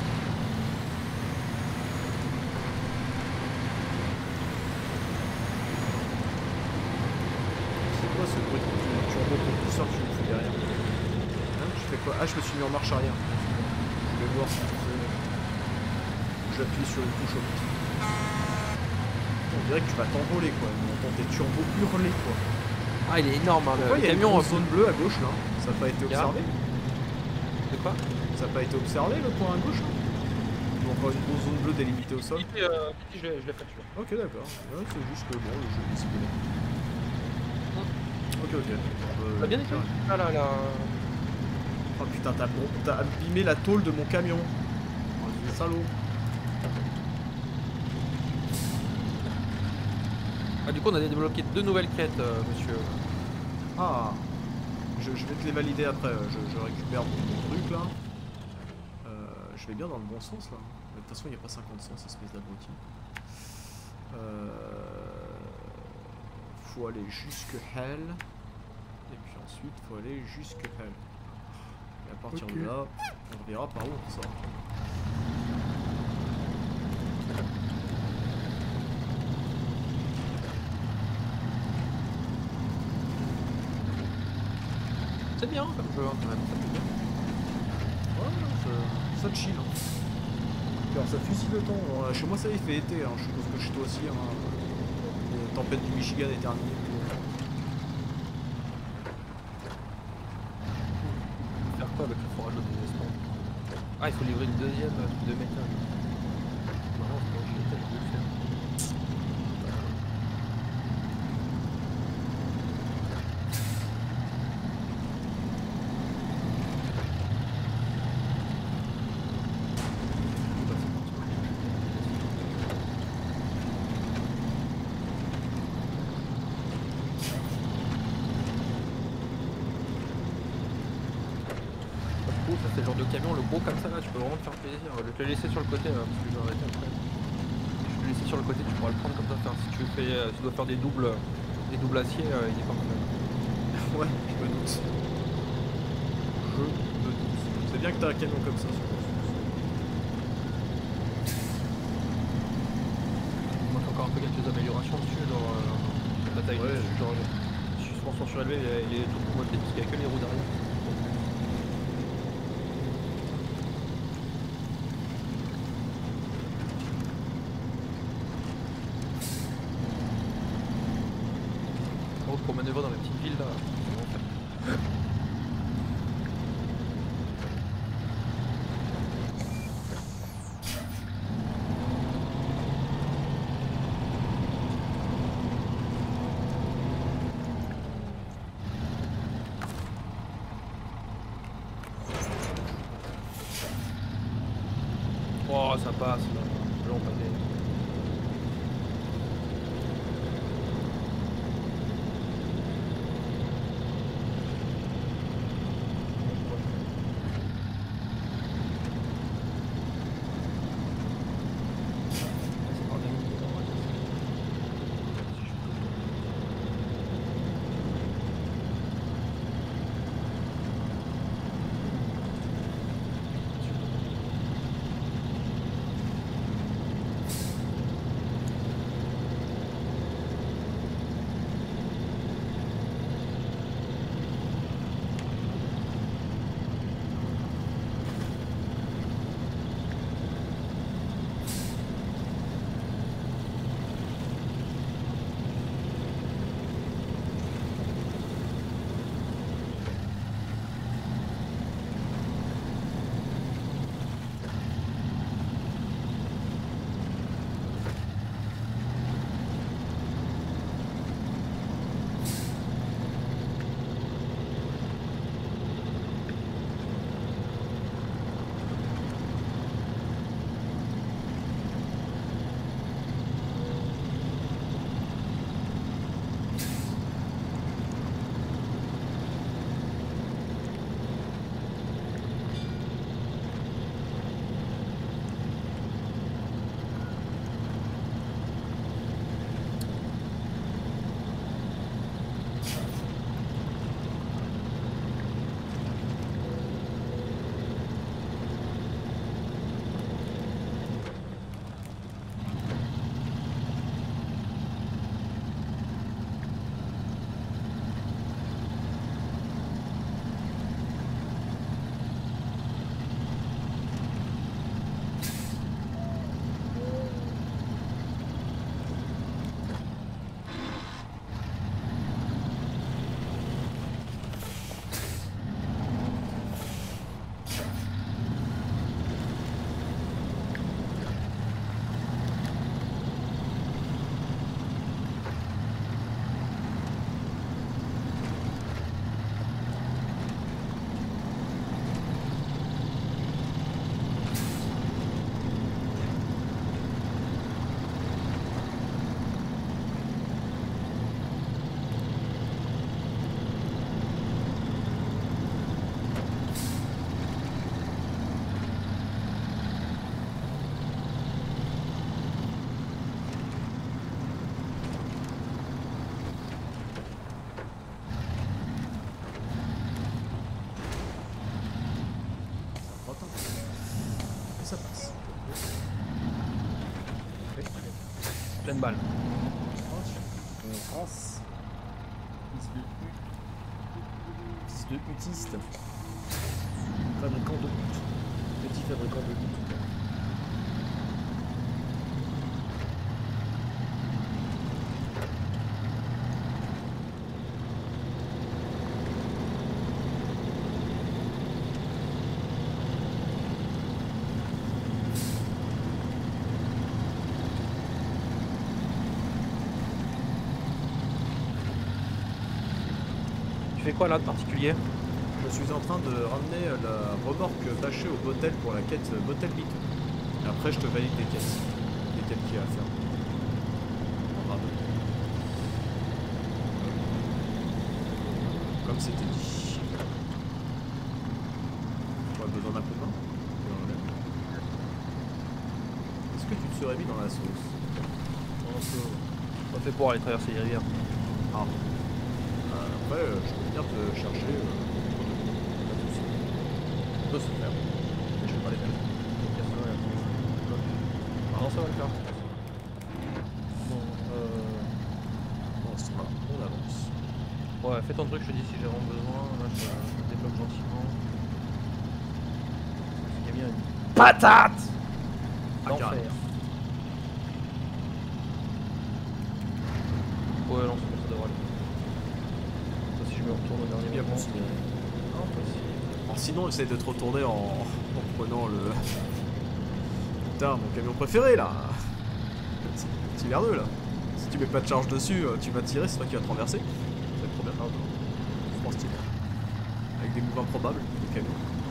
C'est quoi ce bruit de turbo propulseur que je me fais derrière? Hein, je fais quoi? Ah, je me suis mis en marche arrière. Je vais voir si j'appuie sur une touche optique. On dirait que tu vas t'envoler quoi. On entend tes turbos hurler quoi. Ah, il est énorme, hein, le, Pourquoi le il y a une camion. grosse zone bleue à gauche là? Ça n'a pas été observé? C'est quoi? Ça n'a pas été observé le point à gauche là? Ou encore une grosse zone bleue délimitée au sol? Si, euh, si, je l'ai je l'ai fait celui-là. Ok, d'accord. Ouais, c'est juste que bon, le jeu est discipliné. Ok, ok. Euh, T'as bien été? Ah là là. Oh putain, t'as bon, t'as abîmé la tôle de mon camion. Oh, c'est salaud. Ah, du coup, on a débloqué deux nouvelles quêtes, euh, monsieur. Ah, je, je vais te les valider après. Je, je récupère mon, mon truc là. Euh, je vais bien dans le bon sens là. De toute façon, il n'y a pas cinquante sens, espèce d'abruti. Euh, faut aller jusque Hell. Et puis ensuite, faut aller jusque Hell. Et à partir Okay. de là, on verra par où on sort. C'est bien comme jeu, hein, quand même. Ça fait bien. Ouais, ça, ça chill. Hein. Alors ça fusille le temps. Bon, chez moi ça y fait été, hein. Je suppose que chez toi aussi. Hein. Les tempêtes du Michigan est terminées. Faire quoi avec le forage de désespoir? Ah, il faut livrer une deuxième de métal. Non, c'est pas je vais le faire. Ça c'est le genre de camion, le gros comme ça là, tu peux vraiment te faire plaisir. Je vais te le laisser sur le côté là, parce que je vais arrêter après. Je vais te le laisser sur le côté, tu pourras le prendre comme ça. Enfin, si tu, fais, euh, tu dois faire des doubles, des doubles aciers, euh, il est pas mal. Ouais, je me doute. Je me doute. C'est bien que t'as un camion comme ça. Il manque encore un peu quelques améliorations dessus, genre euh, la taille Ouais. dessus, genre suspension surélevée, il est tout modé parce qu'il n'y a que les roues derrière. Pour manœuvrer dans la petite ville là, c'est vraiment fait. Oh ça passe là, long pas des... Ça passe. Pleine balle. On trace. Fils de pute. Fils de putiste. Fabricant de pute. petit fabricant de tout. Tu fais quoi là de particulier? Je suis en train de ramener la remorque bâchée au Botel pour la quête Botel Bito. Et après, je te valide les quêtes. Les quêtes qu'il y a à faire. En rame. Comme c'était dit. On a besoin d'un coup de main. Est-ce que tu te serais mis dans la sauce? On peut... on fait pour aller traverser les rivières. Ah. Euh, après, euh, je peux venir te chercher. Euh... Ça peut se faire. Mais je vais pas les mettre. Non, ça va le faire. Bon, euh... Bon, c'est pas. On avance. ouais, fais ton truc, je te dis si j'ai vraiment besoin. Là, je, je développe gentiment. Il y a bien une patate Ah, d'enfer. carrément. Ouais, non, c'est bon, ça devrait aller. Ça, si je me retourne au dernier Bien moment. considéré. Non, possible. Alors sinon, essaye de te retourner en, en prenant le... Putain, mon camion préféré, là. Petit, petit verdeux, là. Si tu mets pas de charge dessus, tu vas tirer, c'est toi qui vas te renverser. Ça va être trop bien. Je pense stylé. Avec des mouvements improbables, le camion.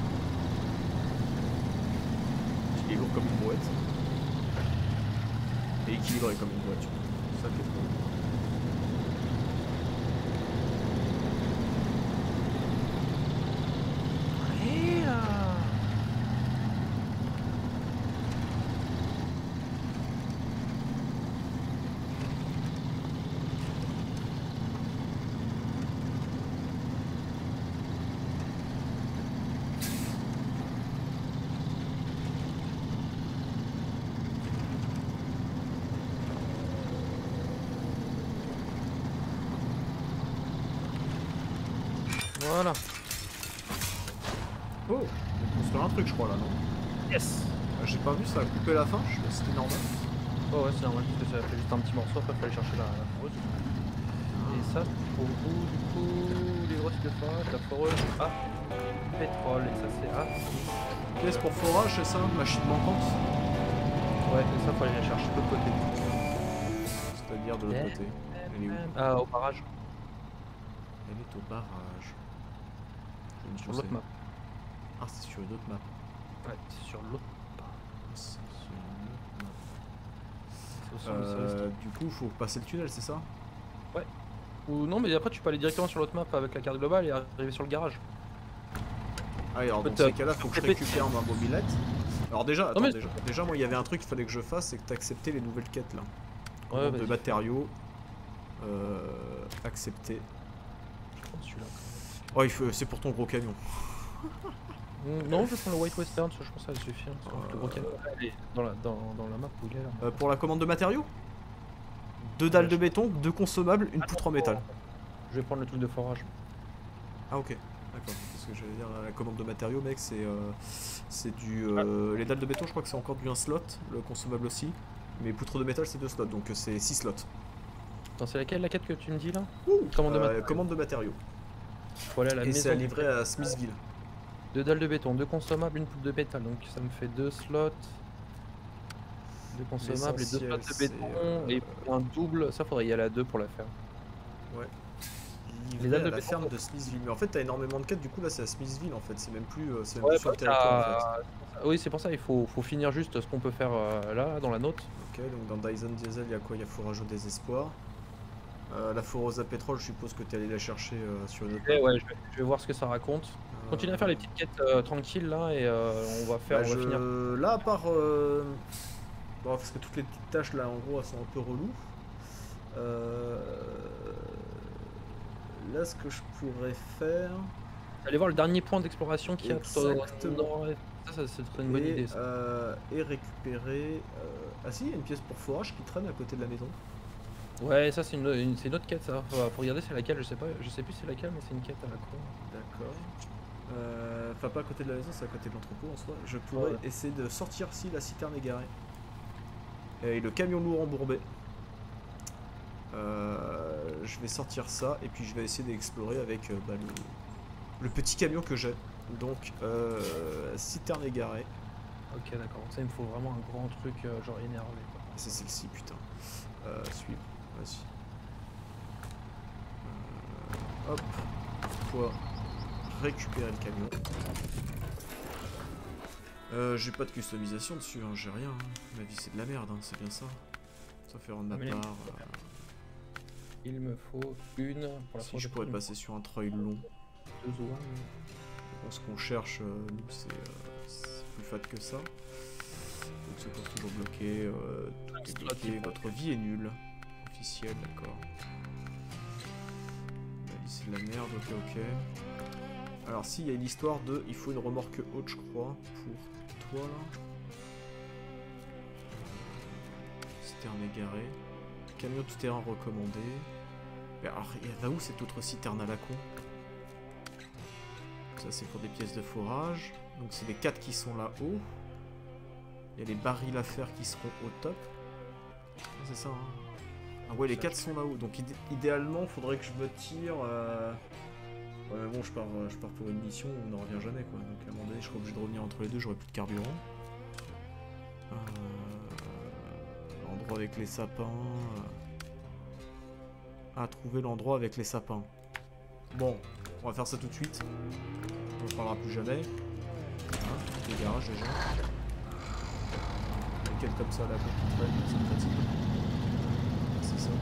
Il est lourd comme une brouette. Et équilibré comme une voiture. C'est ça qui est trop bien. Voilà. Oh, on peut construire un truc, je crois, là, non? Yes. Euh, J'ai pas vu, ça a coupé la fin, je sais pas si c'était normal. Oh ouais, c'est normal, parce que ça fait juste un petit morceau, après il fallait chercher la, la foreuse. Et ça, pour vous, du coup, les grosses de forage, la foreuse à pétrole, et ça c'est à... Pièce pour forage, c'est ça? Machine manquante? Ouais, et ça, faut aller la chercher de l'autre côté. C'est-à-dire de l'autre côté. Elle est où? Ah, au barrage, Elle est au barrage. Je ne sur sais. l'autre map. Ah, c'est sur une autre map. Ouais, c'est sur l'autre. C'est sur une autre map. C'est au centre du service. Euh, du coup, faut passer le tunnel, c'est ça? Ou non, mais après tu peux aller directement sur l'autre map avec la carte globale et arriver sur le garage. Ah, alors dans Peut-être. ces cas-là, faut que je Peut-être. récupère ma mobilette. Alors déjà, attends, mais- déjà, déjà, moi, il y avait un truc qu'il fallait que je fasse, c'est que t'acceptais les nouvelles quêtes là. Ouais, Commande de vas-y. matériaux. Euh, accepter. Je prends celui-là. Oh, il faut, c'est pour ton gros camion. Mm, Non, je vais prendre le White Western, parce que je pense que ça suffit. Hein, parce que le gros Euh. camion, il est dans la, dans, dans la map où il est là. Euh, pour la commande de matériaux? Deux dalles de béton, deux consommables, une poutre en métal. Je vais prendre le truc de forage. Ah ok, d'accord. Parce que j'allais dire la commande de matériaux, mec, c'est euh, c'est du euh, les dalles de béton, je crois que c'est encore du un slot, le consommable aussi. Mais poutre de métal, c'est deux slots, donc c'est six slots. Attends, c'est laquelle la quête que tu me dis là? Ouh, Commande de euh, matériaux. commande de matériaux. Faut aller à la Et maison. c'est à livrer à Smithville. Deux dalles de béton, deux consommables, une poutre de métal. Donc ça me fait deux slots. Deux consommables et deux slots de L'essentiel, béton. c'est, euh, Et un double. Ça faudrait y aller à deux pour la faire. Livré dalles à de la béton, ferme ça- de Smithville. Mais en fait, t'as énormément de quêtes, du coup là c'est à Smithville en fait, c'est même plus, euh, c'est même Ouais, plus sur bah, le territoire en t'as- Oui, c'est pour ça, il faut, faut finir juste ce qu'on peut faire euh, là, dans la note. fait. Ok, donc dans Dyson Diesel, il y a quoi? Il y a fourrage au désespoir. Euh, la foreuse à pétrole, je suppose que tu es allé la chercher euh, sur une autre Et map. ouais, je vais, je vais voir ce que ça raconte. Continue à faire les petites quêtes euh, tranquilles là et euh, on va faire, Bah, on va je- finir. Là, à part. euh, Bon, parce que toutes les petites tâches là, en gros, elles sont un peu reloues. Euh, Là, ce que je pourrais faire. Allez voir le dernier point d'exploration qu'il y a tout au Exactement. nord. Ça, ça c'est une bonne et, idée. Ça. euh, et récupérer. euh, Ah, si, il y a une pièce pour forage qui traîne à côté de la maison. Ouais, ça c'est une, une, c'est une autre quête ça. Faut, faut regarder c'est laquelle, je sais pas, je sais plus c'est laquelle, mais c'est une quête à la con. D'accord. Euh, Enfin, pas à côté de la maison, c'est à côté de l'entrepôt en soi. Je pourrais Ouais. essayer de sortir si la citerne est garée. Et le camion lourd embourbé. Euh, je vais sortir ça et puis je vais essayer d'explorer avec euh, bah, le, le petit camion que j'ai. Donc, euh, citerne égarée. Ok, d'accord. Ça, il me faut vraiment un grand truc, euh, genre énervé. Quoi. C'est celle-ci, putain. Euh, suivre, vas-y. Euh, hop. Toi, récupérer le camion. Euh, j'ai pas de customisation dessus, hein, j'ai rien. Hein. Ma vie, c'est de la merde, hein, c'est bien ça. Ça fait rendre ma Mais- part. euh, Il me faut une pour la si je pourrais passer sur un trail long. deux ou un. Bon, ce qu'on cherche, euh, nous, c'est euh, c'est plus fat que ça. Donc, c'est pour toujours bloqué. Euh, tout est bloqué. Votre vie est nulle. Officiel, d'accord. Ma vie, c'est de la merde, ok, ok. Alors, si, il y a une histoire de. Il faut une remorque haute, je crois, pour toi, là. Citerne égarée. Camion tout-terrain recommandé. Mais alors, elle va où cette autre citerne à la con? Ça, c'est pour des pièces de forage. Donc, c'est les quatre qui sont là-haut. Il y a les barils à fer qui seront au top. C'est ça, hein. Ah ouais, les quatre sont là-haut. Donc, idé idéalement, il faudrait que je me tire... Euh... Ouais, mais bon, je pars, euh, je pars pour une mission où on n'en revient jamais, quoi. Donc, à un moment donné, je serai obligé de revenir entre les deux, j'aurai plus de carburant. Euh... L'endroit avec les sapins... Euh... Ah, trouver l'endroit avec les sapins. Bon, on va faire ça tout de suite. On ne parlera plus jamais. Hein, les garages déjà. Lesquels comme ça, là, pour traîne, ça me fatigue. C'est ça.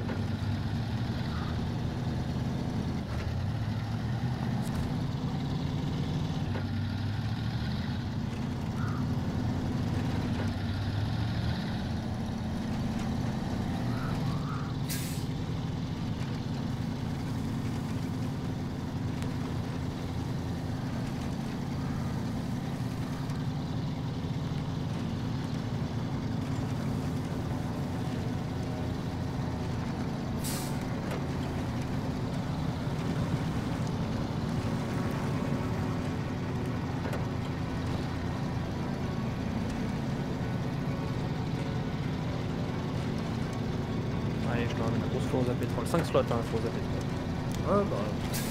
Allez, je te ramène la grosse fourze à pétrole. cinq slots, hein, la fourze à pétrole. Ouais, bah...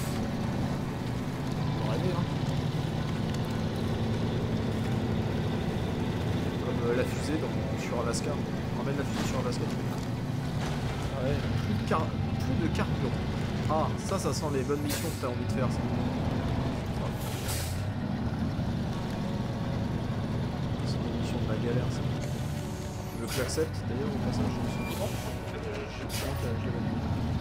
On aurait aimé, hein. Comme euh, la fusée dans, sur Alaska. On ramène la fusée sur Alaska, tu veux dire. Ouais. Plus de, car... plus de carburant. Ah, ça, ça sent les bonnes missions que t'as envie de faire, ça. C'est des missions de la galère, ça. Tu veux que j'accepte, d'ailleurs, au passage? Je pense que je vais mettre.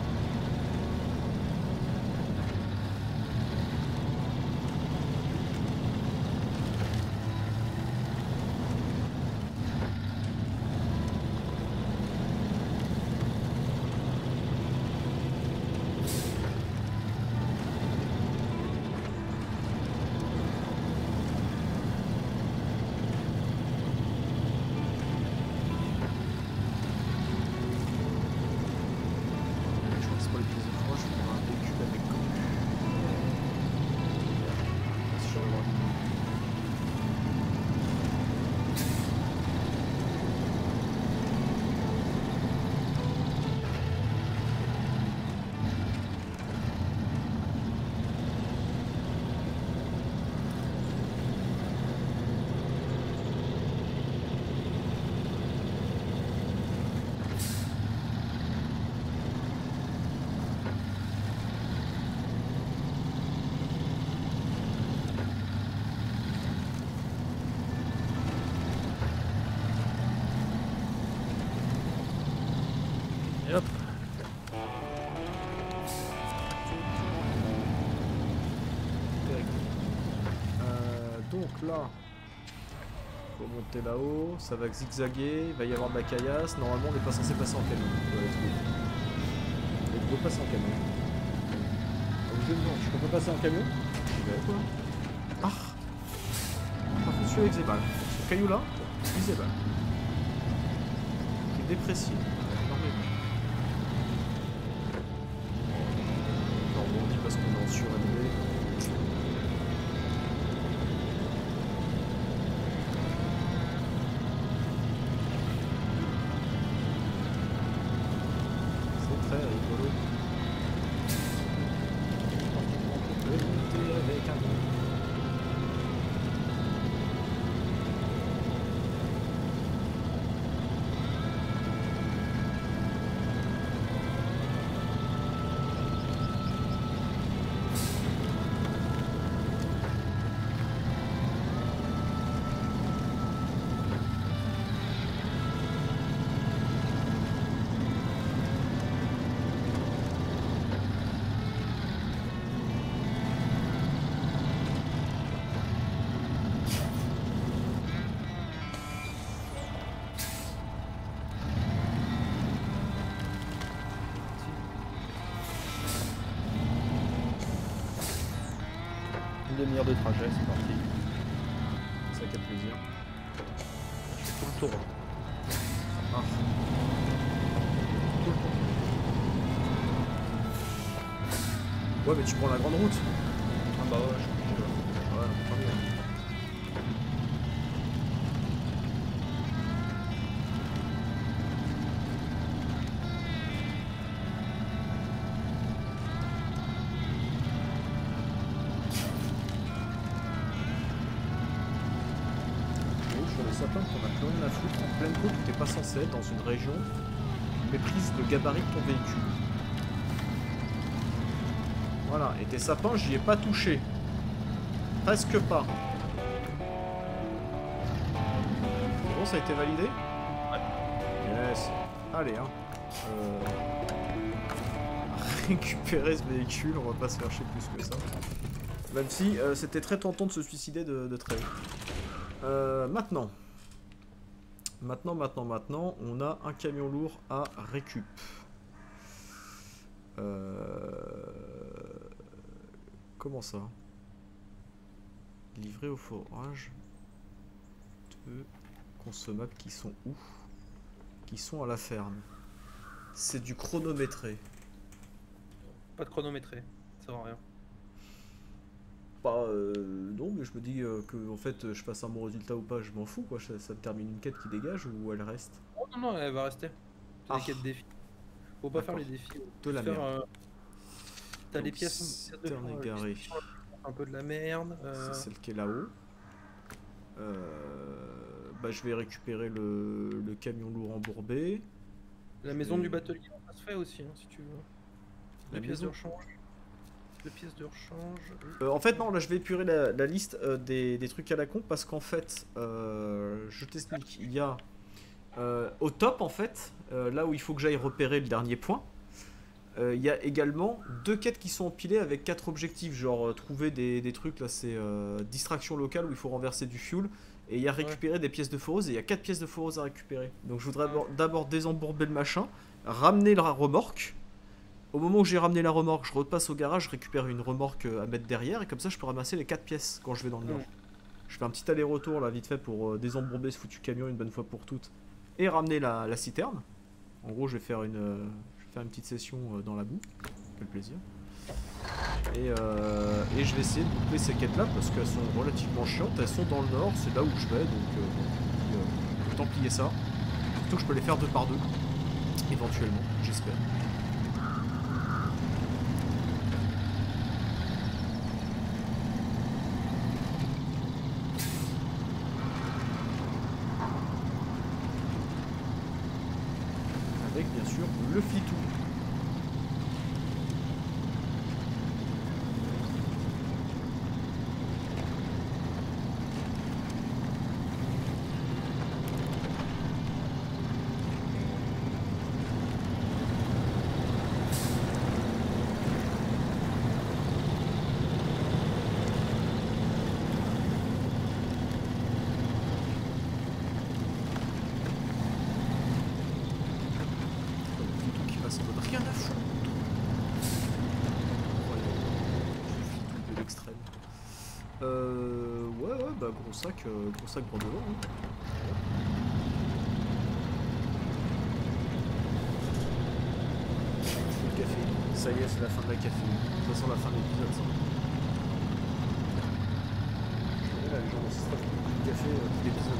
Je crois que c'est pas les pièces de forage, je vais prendre un véhicule avec coque. Si je vais avoir une- Et hop. Euh, donc là, faut monter là-haut, ça va zigzaguer, il va y avoir de la caillasse. Normalement, on n'est pas censé passer en camion. Ouais, let's go. On peut passer en camion. Obligé de voir, je peux pas passer en camion? J'y vais, quoi. Ah Par contre, celui avec Zébal. Ce caillou-là, lui Zébal. Je déprécie. Énormément. On rebondit parce qu'on est en surélevé. très rigolo. Remonter avec un gros. Une demi-heure de trajet, c'est parti. Ça quel plaisir. Je fais tout le tour. Ah. Ouais mais tu prends la grande route. Ah bah ouais, je suis obligé. Ouais, tant mieux. Sur les sapins qu'on a plus rien à foutre en pleine route où t'es pas censé être dans une région méprise le gabarit de ton véhicule. Voilà, et tes sapins j'y ai pas touché. Presque pas. C'est bon, ça a été validé? Ouais. Yes. Allez hein. Euh... Récupérer ce véhicule, on va pas se faire chier plus que ça. Même si euh, c'était très tentant de se suicider de, de trait. Euh, maintenant, maintenant, maintenant, maintenant, on a un camion lourd à récup. Euh... Comment ça? Livré au forage. Deux consommables qui sont où? Qui sont à la ferme. C'est du chronométré. Pas de chronométré, ça va rien. Pas euh, non, mais je me dis euh, que en fait je passe un bon résultat ou pas, je m'en fous quoi. Ça, ça termine une quête qui dégage ou elle reste? Oh non, non, elle va rester. C'est Ah. des quêtes défis. Faut pas faire les défis. De la Faire, merde. euh, T'as Donc, les pièces, citerne pièces de égarée. un peu de la merde. Euh... C'est celle qui est là-haut. Euh, bah, je vais récupérer le, le camion lourd embourbé. La maison Et... du batelier, ça se fait aussi, hein, si tu veux. La Les pièces de maison. rechange. Les pièces de rechange. Euh, en fait, non, là je vais épurer la, la liste euh, des, des trucs à la con parce qu'en fait, euh, je t'explique, il y a euh, au top en fait, euh, là où il faut que j'aille repérer le dernier point, euh, il y a également deux quêtes qui sont empilées avec quatre objectifs, genre euh, trouver des, des trucs, là c'est euh, distraction locale où il faut renverser du fuel, et il y a récupérer ouais. des pièces de foreuse, et il y a quatre pièces de foreuse à récupérer. Donc je voudrais ouais. d'abord désembourber le machin, ramener la remorque. Au moment où j'ai ramené la remorque, je repasse au garage, je récupère une remorque à mettre derrière et comme ça je peux ramasser les quatre pièces quand je vais dans le nord. Mmh. Je fais un petit aller-retour là vite fait pour euh, désembourber ce foutu camion une bonne fois pour toutes et ramener la, la citerne. En gros je vais faire une, euh, je vais faire une petite session euh, dans la boue, quel plaisir. Et, euh, et je vais essayer de couper ces quêtes là parce qu'elles sont relativement chiantes, elles sont dans le nord, c'est là où je vais donc euh, bon, euh, autant plier ça. Surtout que je peux les faire deux par deux, éventuellement, j'espère. Avec bien sûr le flitou. Rien à foutre. De l'extrême. Euh, ouais, ouais, bah gros sac, euh, gros sac bord de l'eau. Hein. Le café. Ça y est, c'est la fin de la café. De toute façon, la fin de l'épisode, ça. Là, les gens vont se faire du café euh, tout l'épisode.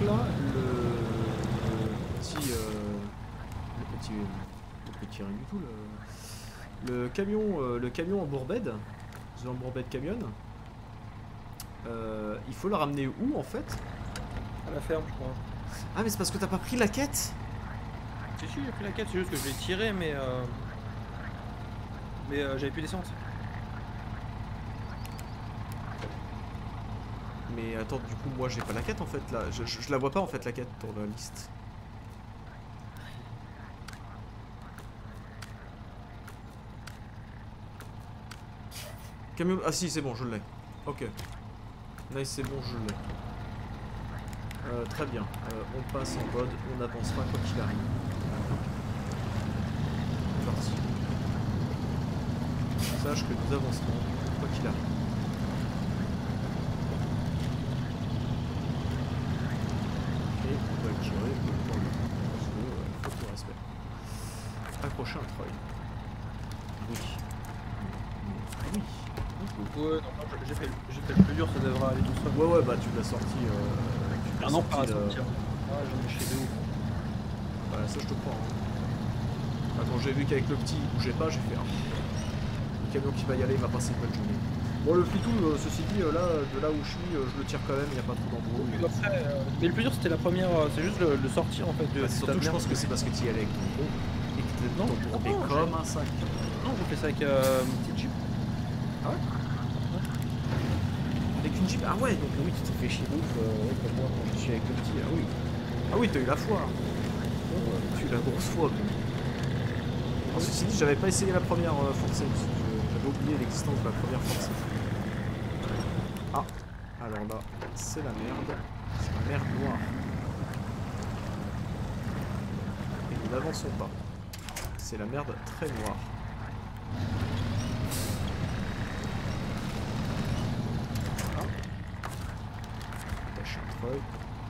là, le, le petit, euh, le petit, le petit rien du tout, le, le camion, euh, le camion en bourbette, The Embourbed Camion, euh, il faut le ramener où en fait? À la ferme, je crois. Ah mais c'est parce que t'as pas pris la quête? Si, si, j'ai pris la quête, c'est juste que je l'ai tiré, mais euh... mais euh, j'avais plus d'essence. Mais attends, du coup, moi j'ai pas la quête en fait là. Je, je, je la vois pas en fait la quête dans la liste. Camion. Ah si, c'est bon, je l'ai. Ok. Nice, c'est bon, je l'ai. Euh, très bien. Euh, on passe en mode, on avancera quoi qu'il arrive. C'est parti. Sache que nous avancerons quoi qu'il arrive. Et on va tirer le point parce que euh, faut tout respect. Accrocher un treuil. Oui. Oui. Ouais, non, non, j'ai fait, j'ai fait le plus dur, ça devrait aller tout seul. Ouais, ouais, bah tu l'as sorti. Euh, tu l'as Un an sorti, par à euh, sortir. Ouais, j'en ai chez de ouf. Voilà, ça je te crois. Hein. Ah, quand j'ai vu qu'avec le petit il bougeait pas, j'ai fait un. Le camion qui va y aller il m'a passé une bonne journée. Bon, le Flitou, euh, ceci dit, euh, là, de là où je suis, euh, je le tire quand même, il n'y a pas trop d'embrouille. Mais après, euh, mais le plus dur c'était la première, euh, c'est juste le, le sortir en fait de Bah, cette surtout que je merde. pense que c'est parce que tu y allais avec ton gros et que t'es Non, embourbé non, comme un sac. Non, j'ai fait ça avec euh, une petite Jeep. Ah ouais? Avec une Jeep? Ah ouais, donc oui, tu t'es fait chier ouf, euh, ouais, comme moi quand je suis avec le petit. Ah oui. Ah oui, t'as eu la foi. Oh, tu as eu la grosse foi. Alors, ceci dit, j'avais pas essayé la première euh, forcée, parce que j'avais oublié l'existence de la première forcée. Ah, alors là, c'est la merde. C'est la merde noire. Et nous n'avançons pas. C'est la merde très noire. Voilà. Attache un treuil.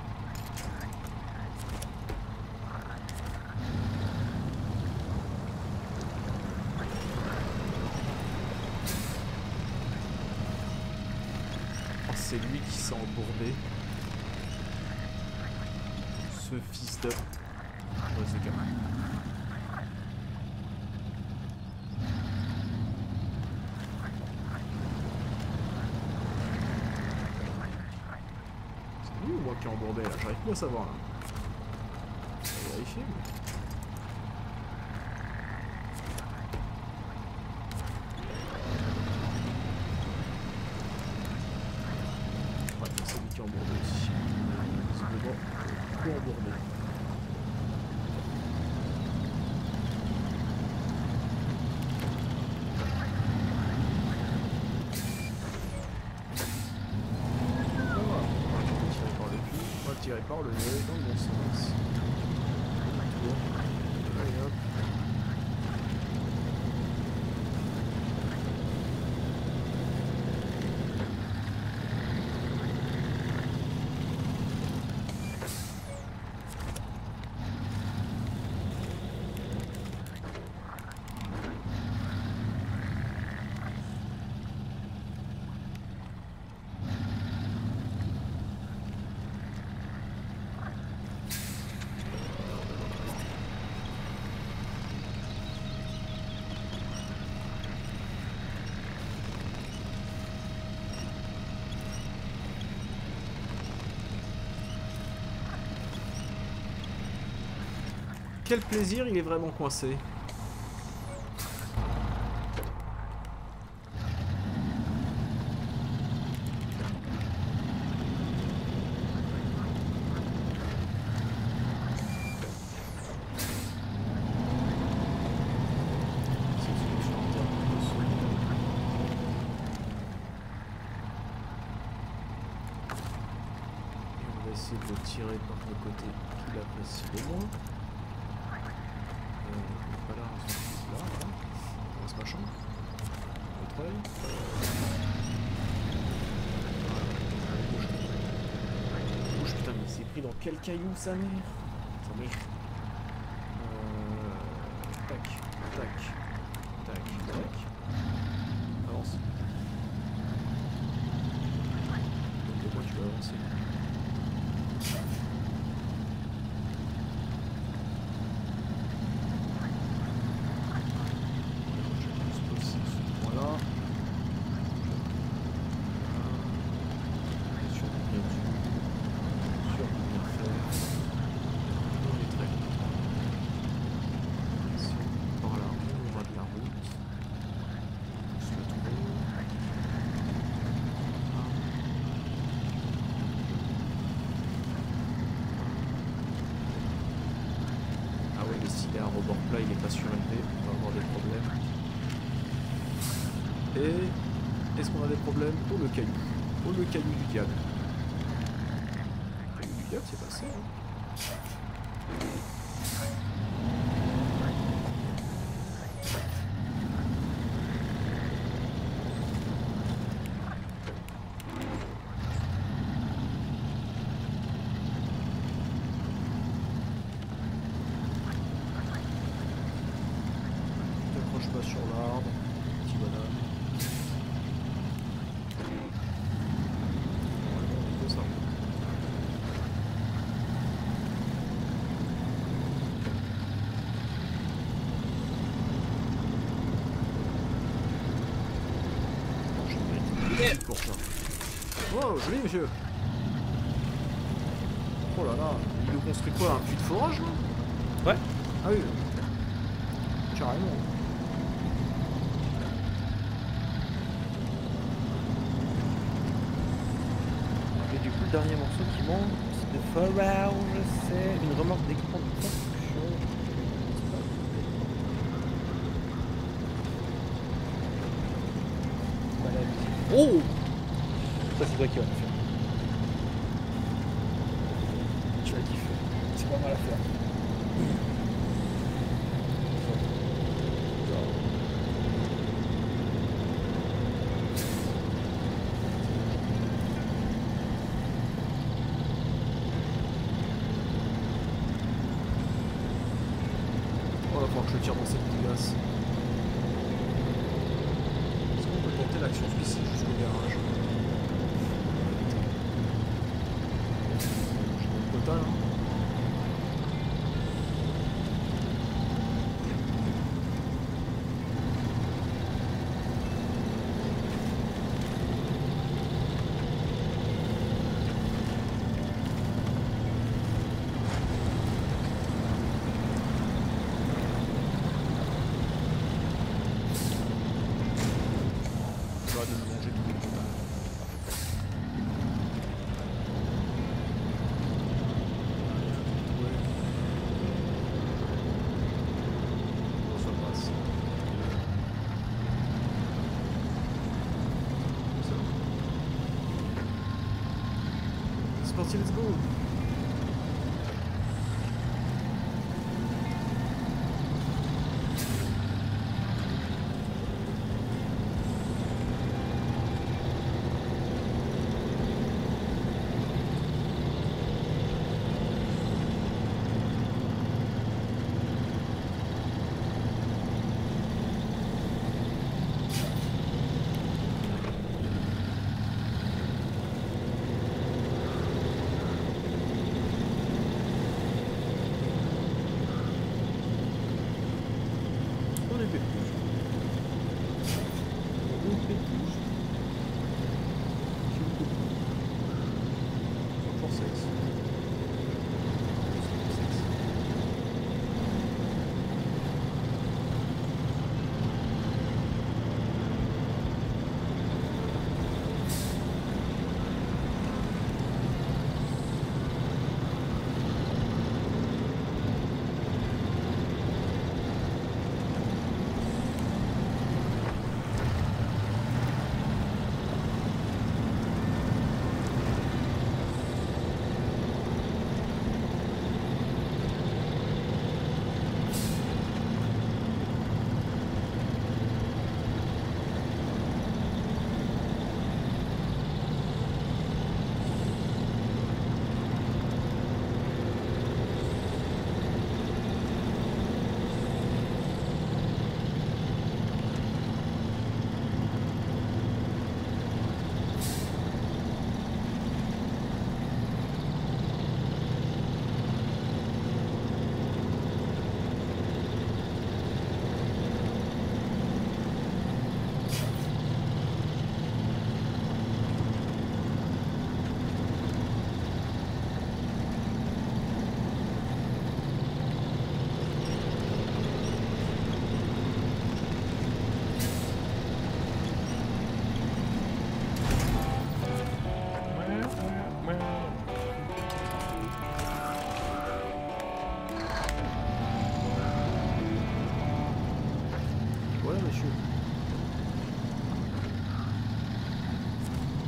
C'est lui qui s'est embourbé. Ce fils de... Ouais, c'est calme. C'est lui ou moi qui est embourbé là? J'arrive plus à savoir là. Je vais vérifier. Mais... embourbé aussi. Visiblement, peu embourbé. On va tirer par le nez dans le bon sens. Tour. Allez hop. Quel plaisir, il est vraiment coincé. Et on va essayer de le tirer par le côté qu'il apprécie le moins. Pas là, on se là, voilà. On reste machin. Le treuil. Bouge. Bouge, putain, mais il s'est pris dans quel caillou, sa mère? Sa mère. Euh... Tac, tac, tac, tac. Avance. Donc, au moins, tu vas avancer. rebord plat il est pas surélevé, on va avoir des problèmes. Et est-ce qu'on a des problèmes? Oh le caillou. Oh le caillou du diable. Le caillou du diable c'est passé hein. Pas sur l'arbre, petit bonhomme. Ouais, ça. Non, je vais mettre pour ça. Wow, joli monsieur. Oh là là, il nous construit quoi, un puits de forage là? Ouais. Ah oui. Carrément. Le dernier morceau qui monte de forage, c'est une remorque d'équipement de construction. Voilà. Oh, ça c'est toi qui vas le faire. Tu vas kiffer. C'est pas mal à faire. Je tire dans cette glace. Est-ce qu'on peut tenter l'action suicide jusqu'au garage? J'ai le quota là. C'est parti, let's go.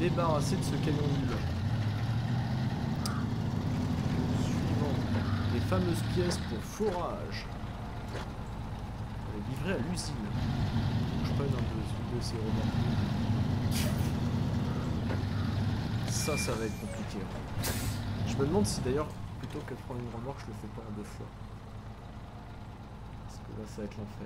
débarrasser de ce camion nul. Suivant. Les fameuses pièces pour forage. Livrées à l'usine. Je prenne un de, de ces remorques. Ça, ça va être compliqué. Je me demande si d'ailleurs, plutôt que de prendre une remorque, je le fais pas en deux fois. Parce que là, ça va être l'enfer.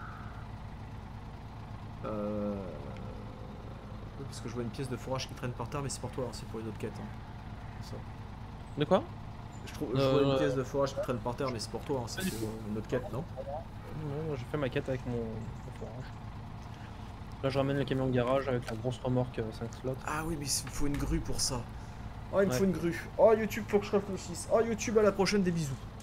Euh... oui, parce que je vois une pièce de forage qui traîne par terre, mais c'est pour toi, hein, c'est pour une autre quête. Hein. Ça. De quoi? Je, trouve, je euh... vois une pièce de forage qui traîne par terre, mais c'est pour toi, hein, c'est pour une autre quête, non? Non, j'ai fait ma quête avec mon, mon forage. Là, je ramène le camion de garage avec la grosse remorque cinq slots. Ah oui, mais il faut une grue pour ça. Oh, il me Ouais. faut une grue. Oh, YouTube, faut que je réfléchisse. Oh, YouTube, à la prochaine, des bisous.